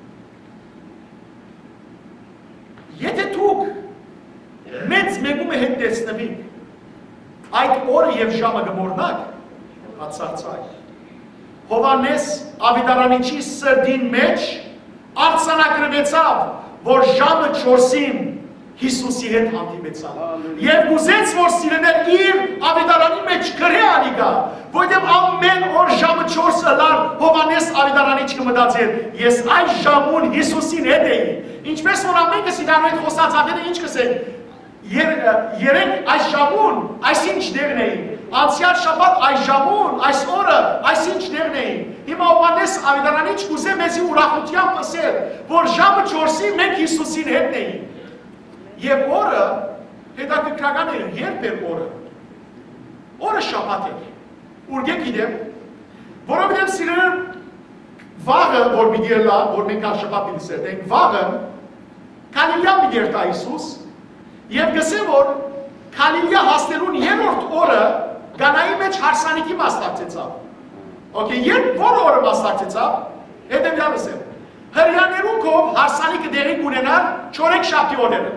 Եթե դուք մեծ մեկումը հետ տեսնվիք, այդ օրը և ժամը գմորնակ, բացարձակ։ Հովհաննես Ավետարանիչի սրտին մեջ արձանագրվեցավ, որ ժամը չորսին Հիսուսի հետ հանդիպեցավ։ Եվ ուզեց, որ սիրեներ իր Ավետարանի մեջ գրե անիկա, որտեղ ամեն օր ժամը չորսը լար Հովհաննես Ավետարանիչ կմտածեր, ես այս ժամուն Հիսուսին հետ էի։ Ինչպես որ ամենքս իրար հետ խոսած ադերը ինչ կսենք, երեք այս ժամուն, այս ինչ դեղն էին, անցյալ շաբաթ այս ժամուն, այս օրը, այս ինչ դեղն էին։ Հիմա Հովհաննես Ավետարանիչ կուզե մեզի ուրախությամբ ասել, որ ժամը չորսի մենք Հիսուսին հետն էին։ Եվ օրը հետաքրքրական էր, երբ էր օրը։ Օրը շաբաթ էր։ Ուրգե գիտեմ, որովհետև սիրելիներ վաղը, որ մի դիելա, որ մենք ալ շաբաթ պիտի սերտենք, վաղը Գալիլեա մի դերտա Հիսուս, եւ գսե որ Գալիլեա հասնելուն երրորդ օրը Գանայի մեջ հարսանիքի մասնակցեցավ։ Okay, երբ որ օրը մասնակցեցավ, հետևյալը ասեմ։ Հրյաներուն կով հարսանիքը դերի կունենար չորեք շաբթի օրերը։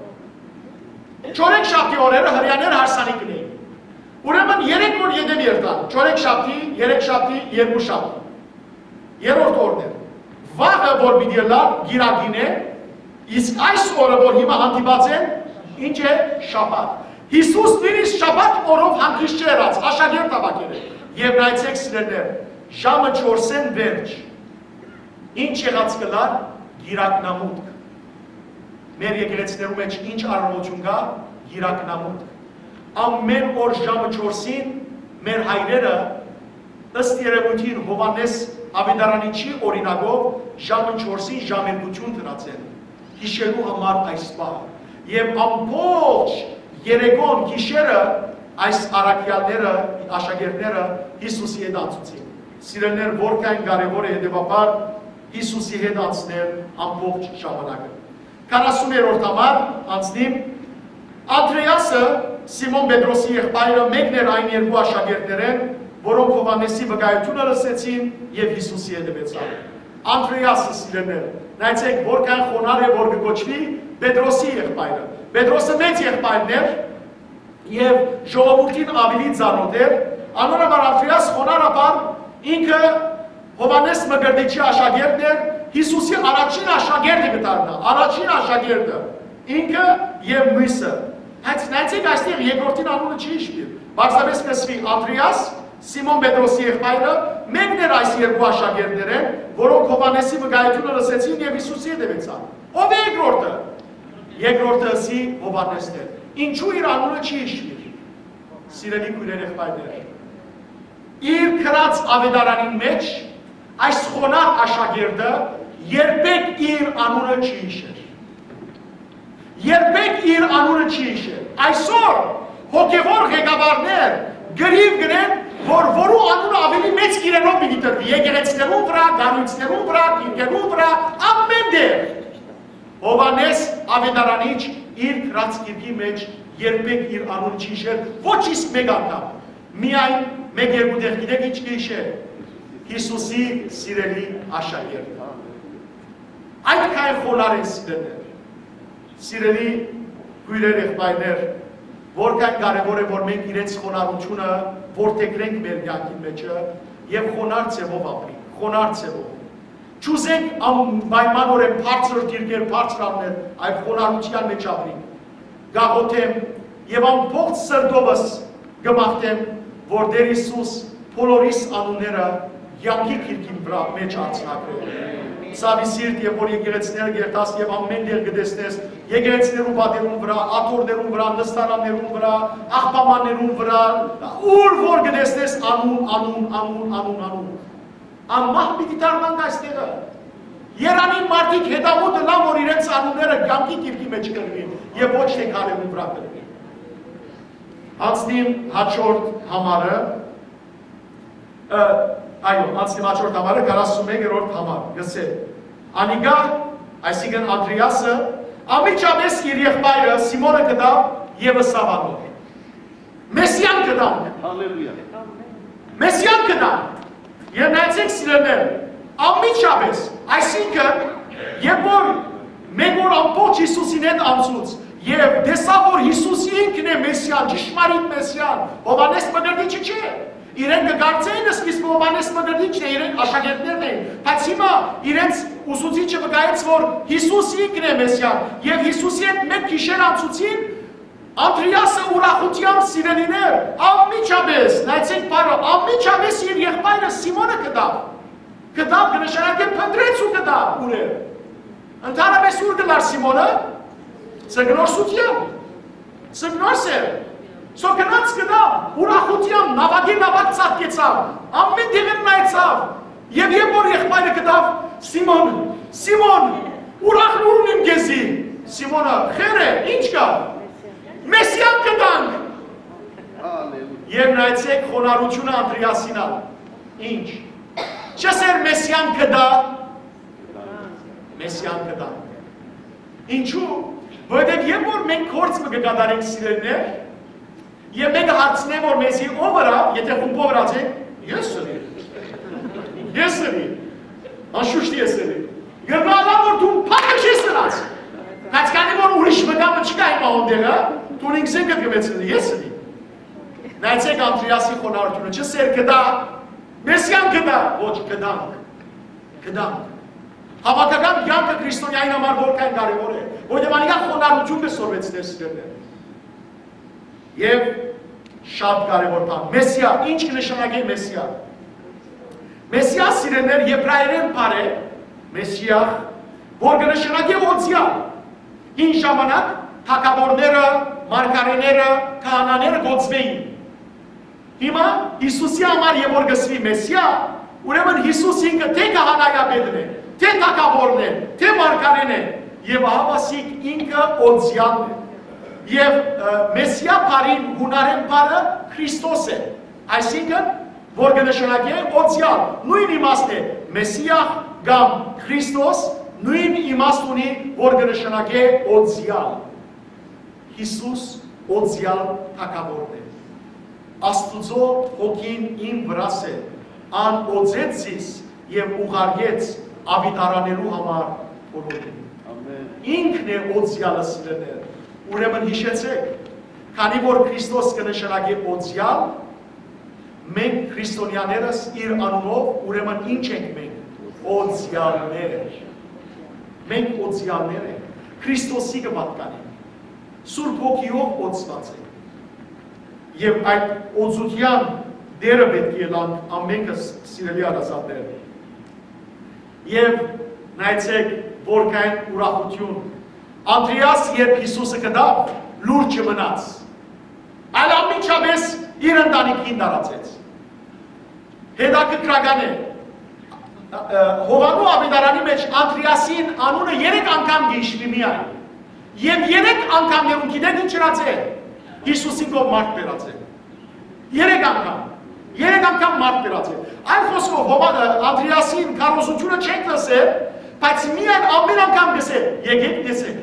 Չորեք շաբթի օրերը հրյաներ հարսանիքն էին։ Ուրեմն երեք օր ետև երտան, չորեք շաբթի, երեք շաբթի, երկու շաբթի։ Երրորդ օրն էր։ Վաղը որ պիտի լար գիրագին է, իսկ այս օրը որ հիմա հանդիպած են, ինչ է շաբաթ։ Հիսուս նույնիսկ շաբաթ օրով հանգիստ չերած, աշակերտ ավակեր է։ Եվ նայեցեք սիրելիներ, ժամը չորսեն վերջ։ Ինչ եղած կլար գիրակնամուտք։ Մեր եկեղեցիներու մեջ ինչ առողջություն կա, գիրակնամուտք։ Ամեն օր ժամը չորսին մեր հայրերը ըստ երևույթին Հովհաննես Ավետարանիչի օրինակով ժամը չորսին ժամերգություն դրացեն։ Հիշելու համար այս բանը։ Եվ ամբողջ երեկոն գիշերը այս առաքյալները, աշակերտները Հիսուսի հետ անցուցին։ Սիրելիներ, որքան կարևոր է հետևաբար Հիսուսի հետ անցնել ամբողջ ժամանակը։ քառասուներորդ համար անցնիմ Անդրեասը, Սիմոն Պետրոսի եղբայրը, մեկն էր այն երկու աշակերտներեն, որոնք Հովհաննեսի վկայությունը լսեցին եւ Հիսուսի հետևեցան։ Անդրեասը սիրելիներ, նայեցեք որքան խոնարհ է որ կոչվի Պետրոսի եղբայրը։ Պետրոսը մեծ եղբայրն էր եւ ժողովրդին ավելի ծանոթ էր, անորոշ Անդրեաս խոնարհաբար ինքը Հովհաննես Մկրտիչի աշակերտն էր, Հիսուսի առաջին աշակերտը կդառնա, առաջին աշակերտը ինքը եւ Մույսը։ Բայց նայեցեք այստեղ երկրորդին անունը չի հիշվի։ Բարձրապես կսվի Անդրեաս, Սիմոն Պետրոսի եղբայրը, մեկն էր այս երկու աշակերտները, որոնք Հովհաննեսի վկայությունը լսեցին եւ Հիսուսի հետևեցան։ Ով է երկրորդը։ Երկրորդը ասի Հովհաննեսն էր։ Ինչու իր անունը չի հիշվի։ Սիրելի քույրեր եղբայրներ։ Իր քրած ավետարանին մեջ այս խոնարհ աշակերտը երբեք իր անունը չի հիշել։ Երբեք իր անունը չի հիշել։ Այսօր հոգևոր ղեկավարներ գրիվ գրեն, որ որու անունը ավելի մեծ գիրենով պիտի տրվի, եկեղեցիներու վրա, գանույցներու վրա, դիրքերու վրա, ամեն դեր։ Հովհաննես Ավետարանիչ իր քրած գիրքի մեջ երբեք իր անունը չի հիշել, ոչ իսկ մեկ անգամ։ Միայն մեկ երկու դեր գիտեք ինչ կհիշել։ Հիսուսի սիրելի աշակերտը։ Այդքան խոնարհ են սիրելիներ։ Սիրելի քույրեր եղբայրներ, որքան կարևոր է որ մենք իրենց խոնարհությունը որդեգրենք մեր կյանքի մեջը եւ խոնարհ ձևով ապրենք, խոնարհ ձևով։ Չուզենք անպայմանորեն բարձր դիրքեր, բարձր աններ, այլ խոնարհության մեջ ապրենք։ Գաղութեմ եւ ամբողջ սրտովս գմախտեմ, որ Տեր Հիսուս բոլորիս անունները յանքի քիրքին վրա մեջ արձակրել։ Սավի սիրտ, երբ որ եկեղեցիները գերտաս եւ ամեն տեղ գտեսնես, եկեղեցիներու պատերուն վրա, աթոռներուն վրա, նստարաններուն վրա, աղբամաններուն վրա, ուր որ գտեսնես անուն, անուն, անուն, անուն, անուն։ Անմահ պիտի դառնանք այստեղը։ Երանի մարդիկ հետամուտը լավ որ իրենց անունները կյանքի դիրքի մեջ կրվին եւ ոչ թե քարերուն վրա կրվին։ Անցնիմ հաջորդ համարը, այո, անցնիմ հաջորդ համարը քառասունմեկերորդ համար, գսե, անիգա, այսինքն Անդրեասը, ամիջապես իր եղբայրը Սիմոնը կդավ ևս Սավանոր։ Մեսիան կդանք։ Հալելույա։ Մեսիան կդանք։ Եվ նայեցեք սիրելիներ, ամիջապես, այսինքն, երբ որ մեկ օր ամբողջ Հիսուսին հետ անցուց, եւ տեսավ որ Հիսուս ինքն է Մեսիան, ճշմարիտ Մեսիան, Հովհաննես Մկրտիչը չէ։ Իրենք կգործեին սկիզբը Հովհաննես Մկրտիչն է, իրենք աշակերտներն էին, բայց հիմա իրենց ուսուցիչը վկայեց որ Հիսուս ինքն է Մեսիան, եւ Հիսուսի հետ մեկ գիշեր անցուցին, Անդրեասը ուրախությամբ սիրելիներ, ամիջապես, նայեցեք բառը, ամիջապես իր եղբայրը Սիմոնը կդավ։ Կդավ կնշանակե փնտրեց ու կդավ ուր է։ Ընդհանրապես ուր գնար Սիմոնը։ Սգնորսության, սգնորսեր, սոգնած կդավ, ուրախության, նավագի նավակ ծատկեցավ, ամեն դեղեն նայեցավ, և եվ որ եղբայրը կդավ, Սիմոն, Սիմոն, ուրախն ուրն իմ գեզի, Սիմոնը, խեր է, ինչ կա, Մեսիան կդանք, և նայեցեք խոնարությունը Անդրեասին ալ, ինչ, չսեր Մեսիան կդա, Մեսիան կդանք, ինչու, Որովհետև երբ որ մենք գործը կկատարենք սիրելիներ, եւ մեկը հարցնե որ մեզի ով վրա, եթե խումբով վրացեք, ես սրի։ Ես սրի։ Անշուշտ ես սրի։ Գնալա որ դու փակը չես սրած։ Բայց քանի որ ուրիշ մտամը չկա հիմա ոնդեղը, դու ինքսեն կգմեցնի, ես սրի։ Նայեցեք Անդրեասի խոնարհությունը, չսեր կդա, Մեսիան կդա, ոչ կդանք։ Կդանք։ Հավաքական կյանքը քրիստոնյայի համար որքան կարևոր է, որտեղ անիկա խոնարհություն կսորվեց ներսիրել։ Եվ շատ կարևոր բան, Մեսիա, ինչ կնշանակի Մեսիա։ Մեսիա սիրելիներ եբրայերեն բառ է, Մեսիա, որ կնշանակի օձյալ։ Հին ժամանակ թագավորները, մարգարեները, քահանաները գոծվեին։ Հիմա Հիսուսի համար եւ որ գսվի Մեսիա, ուրեմն Հիսուս ինքը թե քահանայապետն է, թե թագավորն է, թե մարգարեն է, եւ ահավասիկ ինքը օձյալն է։ Եվ Մեսիա բառին հունարեն բառը Քրիստոս է, այսինքն որ կնշանակի օձյալ, նույն իմաստ է Մեսիա կամ Քրիստոս, նույն իմաստ ունի որ կնշանակի օձյալ։ Հիսուս օձյալ թագավորն է։ Աստուծո հոգին իմ վրաս է, ան օձեց զիս եւ ուղարկեց ավիտարանելու համար բոլորին։ Ինքն է օձյալը սիրելիներ, ուրեմն հիշեցեք, քանի որ Քրիստոս կնշանակի օձյալ, մենք քրիստոնյաներս իր անունով ուրեմն ինչ ենք մենք, օձյալներ, մենք օձյալներ ենք, Քրիստոսի կպատկանենք, Սուրբ Հոգիով օձված ենք, եւ այդ օձության դերը պետք է լանք ամենքս սիրելի հարազատներ, եւ նայեցեք որքան ուրախություն, Անդրեաս երբ Հիսուսը կդավ, լուրջ չմնաց, այլ ամիջապես իր ընտանիքին դարացեց, հետաքրքրական է, Հովանու ավետարանի մեջ Անդրեասին անունը երեք անգամ գիշվի միայն, եւ երեք անգամներում գիտեք ինչ րած է, Հիսուսին կով մարդ բերած է, երեք անգամ, երեք անգամ մարդ բերած է, այլ խոսքով Անդրեասին քարոզությունը չենք լսել, բայց միայն ամեն անգամ գսել, եկեք տեսեք,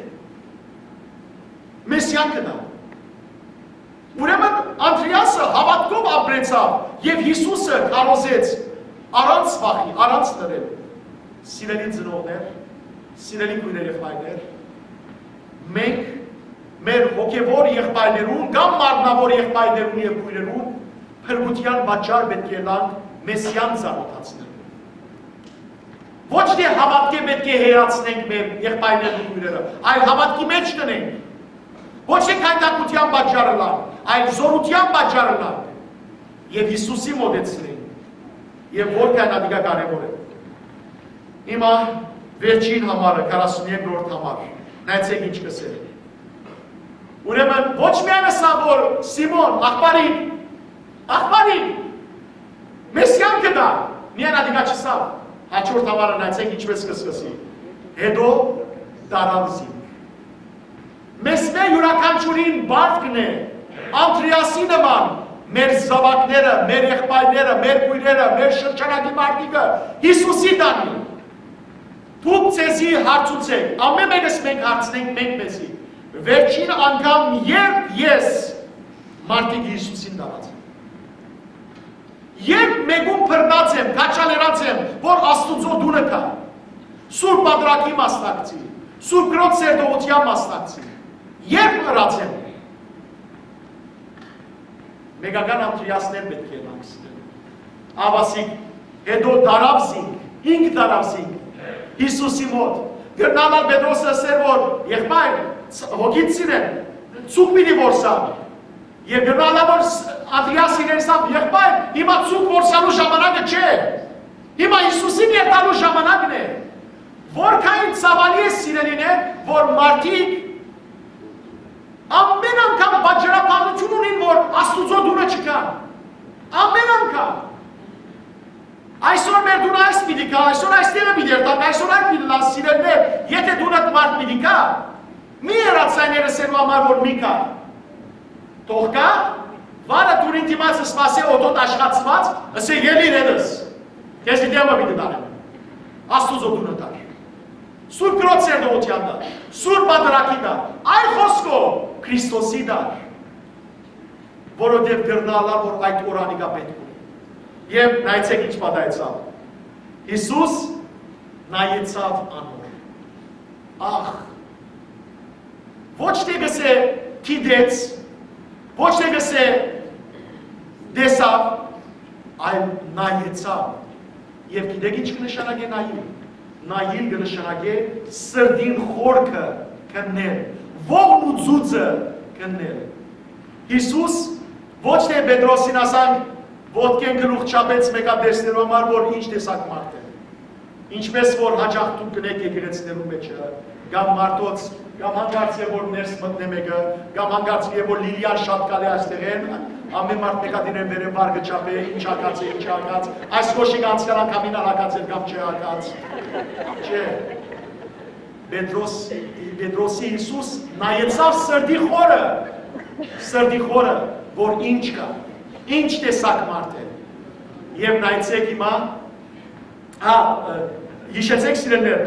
Մեսիան կդա, ուրեմն Անդրեասը հավատքով ապրեցավ եւ Հիսուսը քարոզեց առանց վախի, առանց լրել, սիրելի ծնողներ, սիրելի քույրեր եւ հայրեր, մենք մեր հոգևոր եղբայրներուն կամ մարմնավոր եղբայրներուն եւ քույրերուն փրկության պատճառ պետք է լանք Մեսիան զարմացնել։ Ոչ թե հավատքի պետք է հեացնենք մեր եղբայրներն ու քույրերը, այլ հավատքի մեջ տնենք։ Ոչ թե քայտակության պատճառը լանք, այլ զորության պատճառը լանք եւ Հիսուսի մոտեցնենք։ Եվ որքան ադիգա կարևոր է։ Հիմա վերջին համարը, քառասունյոթերորդ համար, նայեցեք ինչ կսել։ Ուրեմն ոչ միայն սա, որ Սիմոն, աղբարին, աղբարին, մեզ կյանքը դա, միայն ադիկա չսավ, հաջորդ համարը նայեցեք ինչպես կսկսի, հետո դարավ զինք։ Մեզ մեր յուրաքանչյուրին բարդքն է, Անդրեասի նման, մեր զավակները, մեր եղբայրները, մեր քույրերը, մեր շրջանակի մարդիկը Հիսուսի տանի։ Դուք ձեզի հարցուցեք, ամեն մեկս մենք հարցնենք մենք մեզի։ Վերջին անգամ երբ ես մարդիկ Հիսուսին դարած եմ։ Երբ մեկում փռնած եմ, քաչալերած եմ, որ Աստուծո դունը կա։ Սուրբ Պատրակի մասնակցի, Սուրբ Գրոց սերտողության մասնակցի։ Երբ ըրած եմ։ Մեգական Անդրեասներ պետք է լանգստեն։ Ավասիկ, հետո դարավ զինք, հինգ դարավ զինք, Հիսուսի մոտ, գրնալալ Պետրոսը սեր որ, եղբայր, հոգիտ սիրեն, ծուկ մինի որսան, և գրնալալ որ Անդրեաս իրեն սավ, եղբայր, հիմա ծուկ որսանու ժամանակը չէ, հիմա Հիսուսին երտալու ժամանակն է, որքային ծավալի է սիրելին է, որ մարդիկ ամեն անգամ բաջրապանություն ունին, որ Աստուծո դունը չկան, ամեն անգամ, այսօր մեր դունը այս պիտի կա, այսօր այստեղը պիտի երտակ, այսօր այդ պիտի լաս սիրելներ, եթե դունըտ մարդ պիտի կա, մի երացայները սերու համար, որ մի կա, թող կա, վարը դունին դիմացը սպասե օտոտ աշխատցված, ասե ելիր էդս, կեզ իդյամը պիտի դարեմ, Աստուծո դունը դար, Սուրբ Գրոց սերտողության դար, Սուրբ Պատրակի դար, այլ խոսքով, Քրիստոսի դար, որովհետև գրնալա, որ այդ օրանիկա պետք ունի։ Եվ նայեցեք ինչ պատահեցավ։ Հիսուս նայեցավ անոր։ Ախ, ոչ թե գսե գիտեց, ոչ թե գսե դեսավ, այլ նայեցավ։ Եվ գիտեք ինչ կնշանակե նայիլ։ Նայիլ կնշանակե սրդին խորքը կնել, ողն ու ձուծը կնել։ Հիսուս ոչ թե Պետրոսին ասանք, ոտքեն գլուխ չապեց մեկա դեսներու համար, որ ինչ տեսակ մարդ է։ Ինչպես որ հաճախ դուք կնեք եկեղեցիներու մեջը, կամ մարդոց, կամ հանգարց է որ ներս մտնե մեկը, կամ հանգարց է որ Լիլիան շատ կալի այստեղ են, ամեն մարդ մեկադին են վերև վարգը չապե, ինչ հակած է, ինչ հակած, այս կոշիկ անցյալ անգամին հակած էր կամ չի հակած, չէ։ Պետրոսի Հիսուս նայեցավ սրդի խորը, սրդի խորը, որ ինչ կա, ինչ տեսակ մարդ է, և նայեցեք հիմա, հա, հիշեցեք սիրելներ,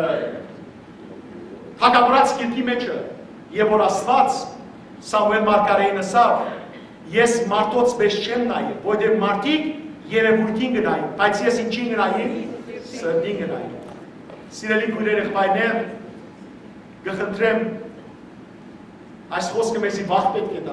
հակավորած կիրքի մեջը, և որ Աստված Սամուել մարգարեին ասավ, ես մարդոց պես չեմ նայել, որտեղ մարդիկ երևույթին գնային, բայց ես ինչին գնային, սրդին գնային։ Սիրելի քույրեր եղբայրներ, գխնդրեմ, այս խոսքը մեզի վաղ պետք է դա։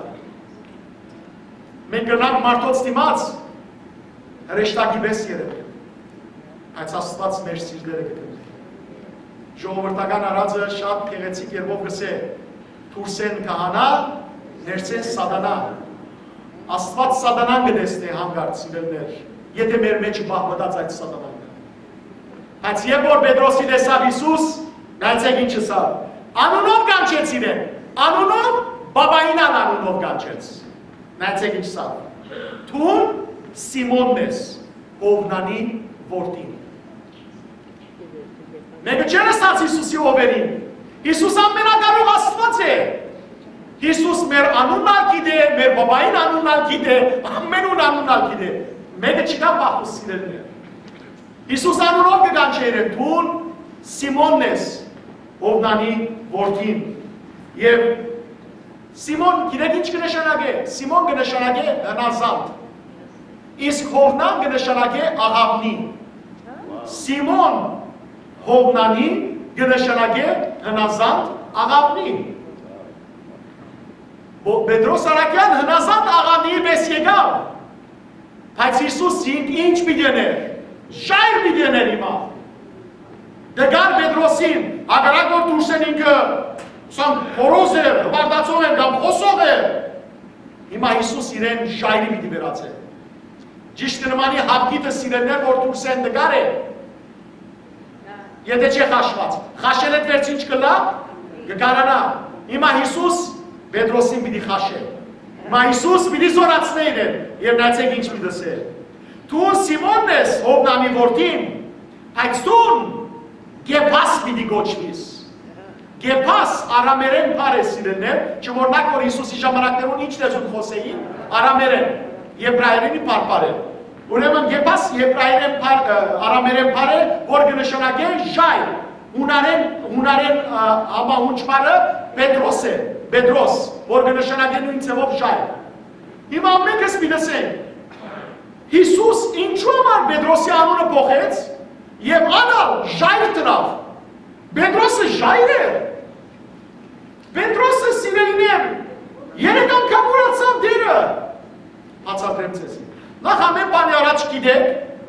Մենք գնանք մարդոց դիմաց, հրեշտակի պես երևել, այս Աստված մեր սիրտերը կգտնի։ Ժողովրդական արածը շատ գեղեցիկ երբով գսե, թուրսեն քահանա, ներսեն սատանա։ Աստված սատանան գտեսնի հանգարց սիրելներ, եթե մեր մեջը բահմտած այդ սատանան կա։ Բայց երբ որ Պետրոսի տեսավ Հիսուս, նայեցեք ինչ ասավ, անունով կանչեց իրեն, անունով բաբայինան անունով կանչեց։ Նայեցեք ինչ ասավ, թուն Սիմոնն ես, Հովնանի որդին։ Մեկը չեն ասաց Հիսուսի ովերին, Հիսուս ամենակարող Աստված է։ Հիսուս մեր անունն ալ գիտե, մեր բաբային անունն ալ գիտե, ամենուն անունն ալ գիտե։ Մեկը չկա բախուս սիրելներ։ Հիսուս անունով կկանչեր են, թուն Սիմոնն ես, Հովնանի որդին։ Եվ Սիմոն, գիտեք ինչ կնշանակե, Սիմոն կնշանակե հնազանդ, իսկ Հովնան կնշանակե աղավնի։ Սիմոն Հովնանի կնշանակե հնազանդ աղավնի։ Պետրոս Արաքյան հնազանդ աղավնի պես եկավ, բայց Հիսուս ինչ պիտեներ, շայր պիտեներ հիմա։ Դգար Պետրոսին, հագարակ որ դուրսեն ինքը սան խորոզ էր, հպարտացող էր, կամ խոսող էր, հիմա Հիսուս իրեն շայրի պիտի վերած է։ Ճիշտ նմանի հապկիտը սիրելներ, որ դուրսեն դգար է։ Եթե չէ խաշված, խաշել եք վերցին չկլա, կկարանա։ Հիմա Հիսուս Պետրոսին պիտի խաշել։ Հիմա Հիսուս պիտի զորացնե իրեն, և նայցեք ինչ պիտի դսել։ Տուն Սիմոնն ես, Հովնանի որդին, այդ տուն Գեփաս պիտի գոչվիս։ Գեփաս արամերեն բառ է սիրելիներ, չորնակ որ Հիսուսի ժամանակներուն ինչ լեզուն խոսեին, արամերեն, եբրայերենի բառ է։ Ուրեմն Գեփաս եբրայերեն արամերեն բառ է, որ կնշանակե ժայր, հունարեն հունարեն համահունչ բառը Պետրոս է, Պետրոս, որ կնշանակե նույն ձևով ժայր։ Հիմա մեկս միտեսենք, Հիսուս ինչու համար Պետրոսի անունը փոխեց եւ անալ ժայր տրավ։ Պետրոսը ժայր է։ Պետրոսը սիրելիներ, երեք անգամ ուրացավ դերը։ Բացատրեմ ձեզ։ Նախ ամեն բանի առաջ գիտեք,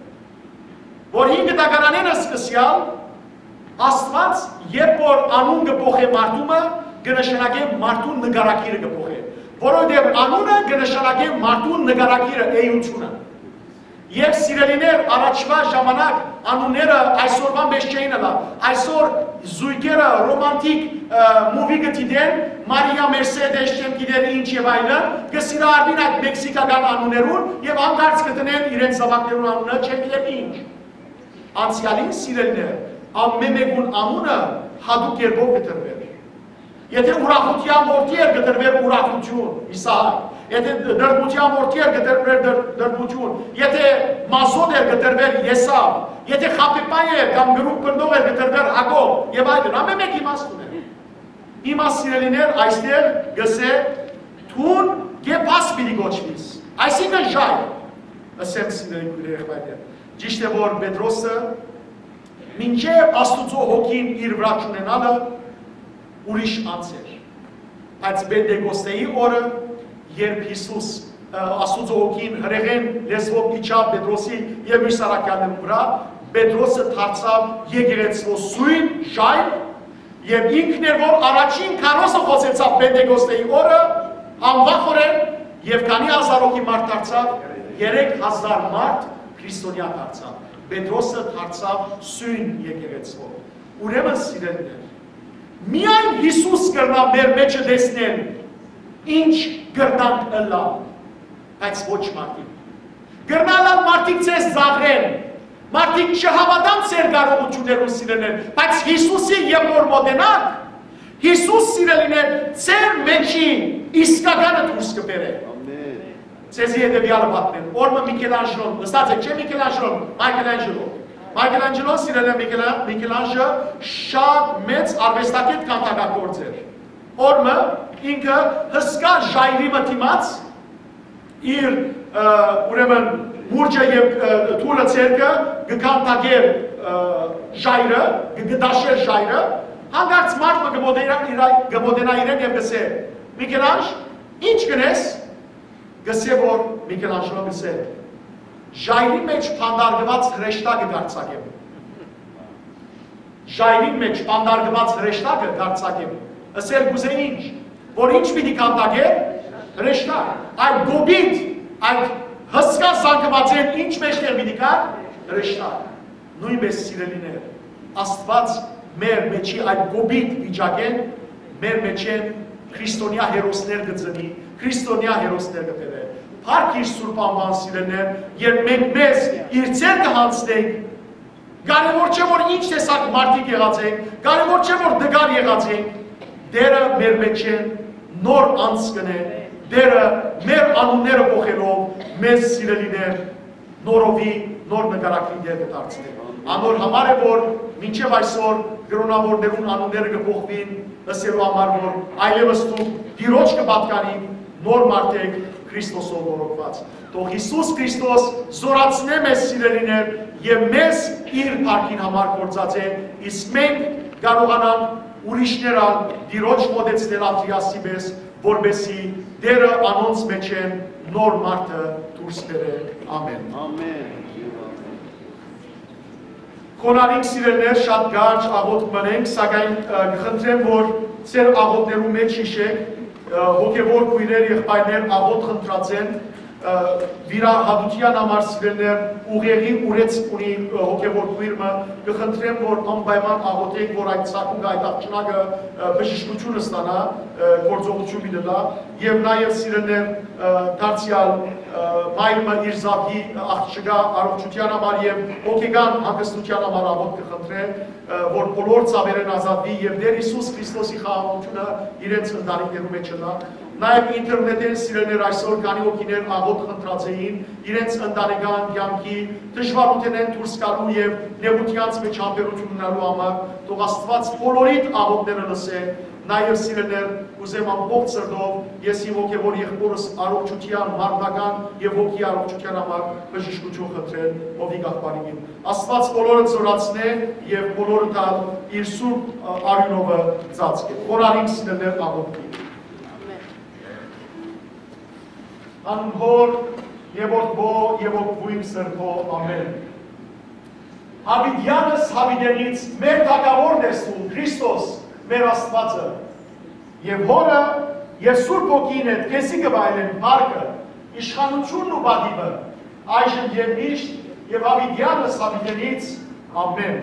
որ հինգ տականանենը սկսյալ, Աստված, երբ որ անուն կփոխե մարդումը, կնշանակե մարդուն նկարակիրը կփոխե։ Որովհետև անունը կնշանակե մարդուն նկարակիրը էությունը։ Եվ սիրելիներ առաջվա ժամանակ անունները այսօրվա մեջ չէին ըլա, այսօր զույգերը ռոմանտիկ մուվի կտիդեն, Մարիա Մերսեդես չեմ գիտեր ինչ եւ այլն, կսիրահարվին այդ մեքսիկական անուններուն եւ անկարծ կտնեն իրենց զավակներուն անունը չեմ գիտեր ինչ։ Անցյալին սիրելիներ, ամեն մեկուն անունը հատուկ երբով կտրվեր։ Եթե ուրախության որդի էր կտրվեր ուրախություն, Իսահակ, եթե դրբության որդի էր կտրվեր դրբություն, եթե Մասոդ էր կտրվեր Եսավ, եթե խապեպայ էր կամ գրուպ բրնող էր կտրվեր Հակոբ եւ այլն, ամեն մեկ իմաստուն է։ Հիմա սիրելիներ այստեղ գսե թուն Գեփաս պիտի գոչվիս, այսինքն ժայր, ասեմ սիրելի եղբայրներ, ճիշտ է որ Պետրոսը մինչև Աստուծո հոգին իր վրա չունենալը ուրիշ անց էր, բայց Պենտեկոստեի օրը, երբ Հիսուս Աստուծո հոգին հրեղեն լեզվով իջավ Պետրոսի և իր սարակյաններու վրա, Պետրոսը դարձավ եկեղեցու սույն ժայր և ինքն էր որ առաջին քարոզը խոսեցավ Պենտեկոստեի օրը, անվախորեն և քանի հազար հոգի մարդ դարձավ, երեք հազար մարդ քրիստոնյա դարձավ։ Պետրոսը դարձավ սույն եկեղեցու։ Ուրեմն սիրելիներ, միայն Հիսուս կրնա մեր մեջը տեսնել ինչ կրնանք ըլալ, բայց ոչ մարդիկ։ Կրնալալ մարդիկ ձեզ զաղրեն, մարդիկ չհավատան ձեր կարողություններուն սիրելիներ, բայց Հիսուսի և որ մոտենանք, Հիսուս սիրելիներ ձեր մեջի իսկականը դուրս կբերե։ Ձեզի հետևյալը պատմեմ, օրմը Միքելանջելոն, նստած եք չէ Միքելանջելոն, Մայքելանջելո։ Մայքելանջելոն սիրելիներ Միքելանջելը շատ մեծ արվեստագետ կանտակագործ էր։ Օրմը ինքը հսկա ժայռի մտիմաց իր ուրեմն մուրջը և թուրը ցերկը կկանտակեր ժայռը, կգդաշեր ժայռը, հանգարց մարդը կմոտենա իրեն և կսե Միքելանջ, ինչ կնես, գսե որ Միքելանջելո գսե ժայռի մեջ փանդարգված հրեշտակը դարձակեմ։ Ժայռի մեջ փանդարգված հրեշտակը դարձակեմ։ Ասել գուզե ինչ, որ ինչ պիտի կանտակեր հրեշտակ, այդ գոբիտ, այդ հսկա զանգվածեն ինչ մեջտեղ պիտի կար հրեշտակ։ Նույնպես սիրելիներ, Աստված մեր մեջի այդ գոբիտ վիճակեն, մեր մեջ են քրիստոնյա հերոսներ գծնի, քրիստոնյա հերոսներ գտերը։ Փառք իր սուրբ անվան սիրելիներ, երբ մենք մեզ իր ձեռ կհանձնենք, կարևոր չէ որ ինչ տեսակ մարդիկ եղած ենք, կարևոր չէ որ դգար եղած ենք, դերը մեր մեջ են նոր անց կնե, դերը մեր անունները փոխելով մեզ սիրելիներ նորովի նոր նկարակին դեր կդարձնի։ Անոր համար է որ մինչև այսօր կրոնավորներուն անունները կփոխվին, ըսելու համար որ այլևս դուք Տիրոջ կպատկանին նոր մարդեք Քրիստոսով ողորմված։ Թող Հիսուս Քրիստոս զորացնե մեզ սիրելիներ եւ մեզ իր փառքին համար գործածե, իսկ մենք կարողանանք ուրիշներալ Տիրոջ մոտեցնել Անդրիասի պես, որբեսի դերը անոնց մեջ են նոր մարդը դուրս բերե։ Ամեն։ Ամեն։ Կոնարինք սիրելներ շատ գարջ աղոտ մնենք, սակայն կխնդրեմ, որ ծեր աղոտներու մեջ հիշեք, հոգևոր քույրեր եղբայրներ աղոտ խնդրած են, վիրահատության համար սիրելներ ուղեղի ուրեց ունի հոգևոր քույրը կխնդրեմ որ անպայման աղոթեք որ այդ ցակուկը այդ աղջնակը բժշկությունը ստանա գործողություն լինելա եւ նաեւ սիրելներ դարձյալ մայրը իր զավի աղջկա առողջության համար եւ հոգեգան հանգստության համար աղոթ կխնդրեմ որ բոլոր ցավերն ազատվի եւ Տեր Հիսուս Քրիստոսի խաղաղությունը իրենց ընտանիքներում մեջ լա Նաև ինտերնետեն սիրելներ այսօր կանի ոգիներ աղոտ խնդրած էին, իրենց ընտանեկան կյանքի դժվարութենեն դուրս գալու եւ նեղությանց մեջ համբերություն ունենալու համար, թող Աստված բոլորիդ աղոտները լսե, նաև սիրելներ ուզեմ ամբողջ սրտով ես իմ ոգևոր եղբորս առողջության, մարմնական եւ հոգի առողջության համար բժշկություն խնդրել ովի աղբարին։ Աստված բոլորը զորացնե եւ բոլորը դա իր սուրբ արյունովը ծածկե։ Խորարին սիրելներ աղոտի։ Անհոր եւ որդվո եւ ոգվույն սրբո ամեն։ Հավիդյանս հավիդենից մեր թագավորն ես դու Քրիստոս մեր Աստվածը եւ հորը եւ Սուրբ Ոգին հետ քեզի կվայելեն բարգը իշխանությունն ու բադիվը այժմ եւ միշտ եւ հավիդյանս հավիդենից ամեն։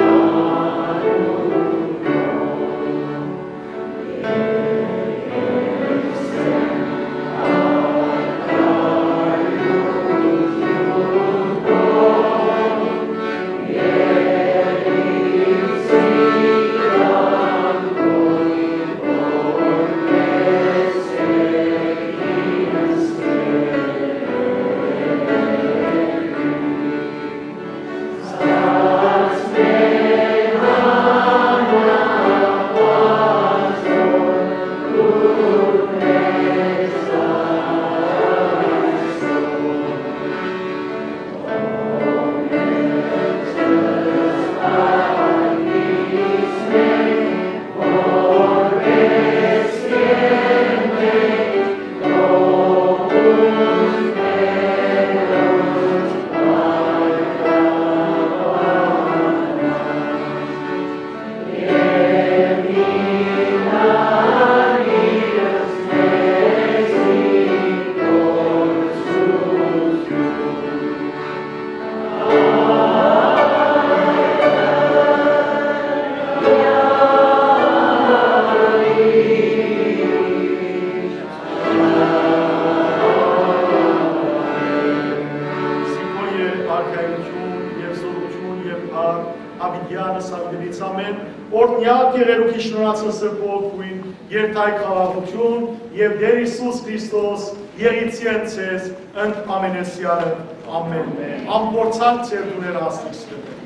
Amen. Գոհար, Ավիդյանը Սարգելից ամեն, օրտնյալ գեղերուքի շնորհացն սրբողույն, երթայ խաղաղություն և Դեր Հիսուս Քրիստոս եղիցիեն ցեզ ընդ ամենեսյանը, ամեն, ամպորցանք ծեր դուներ աստիքստը։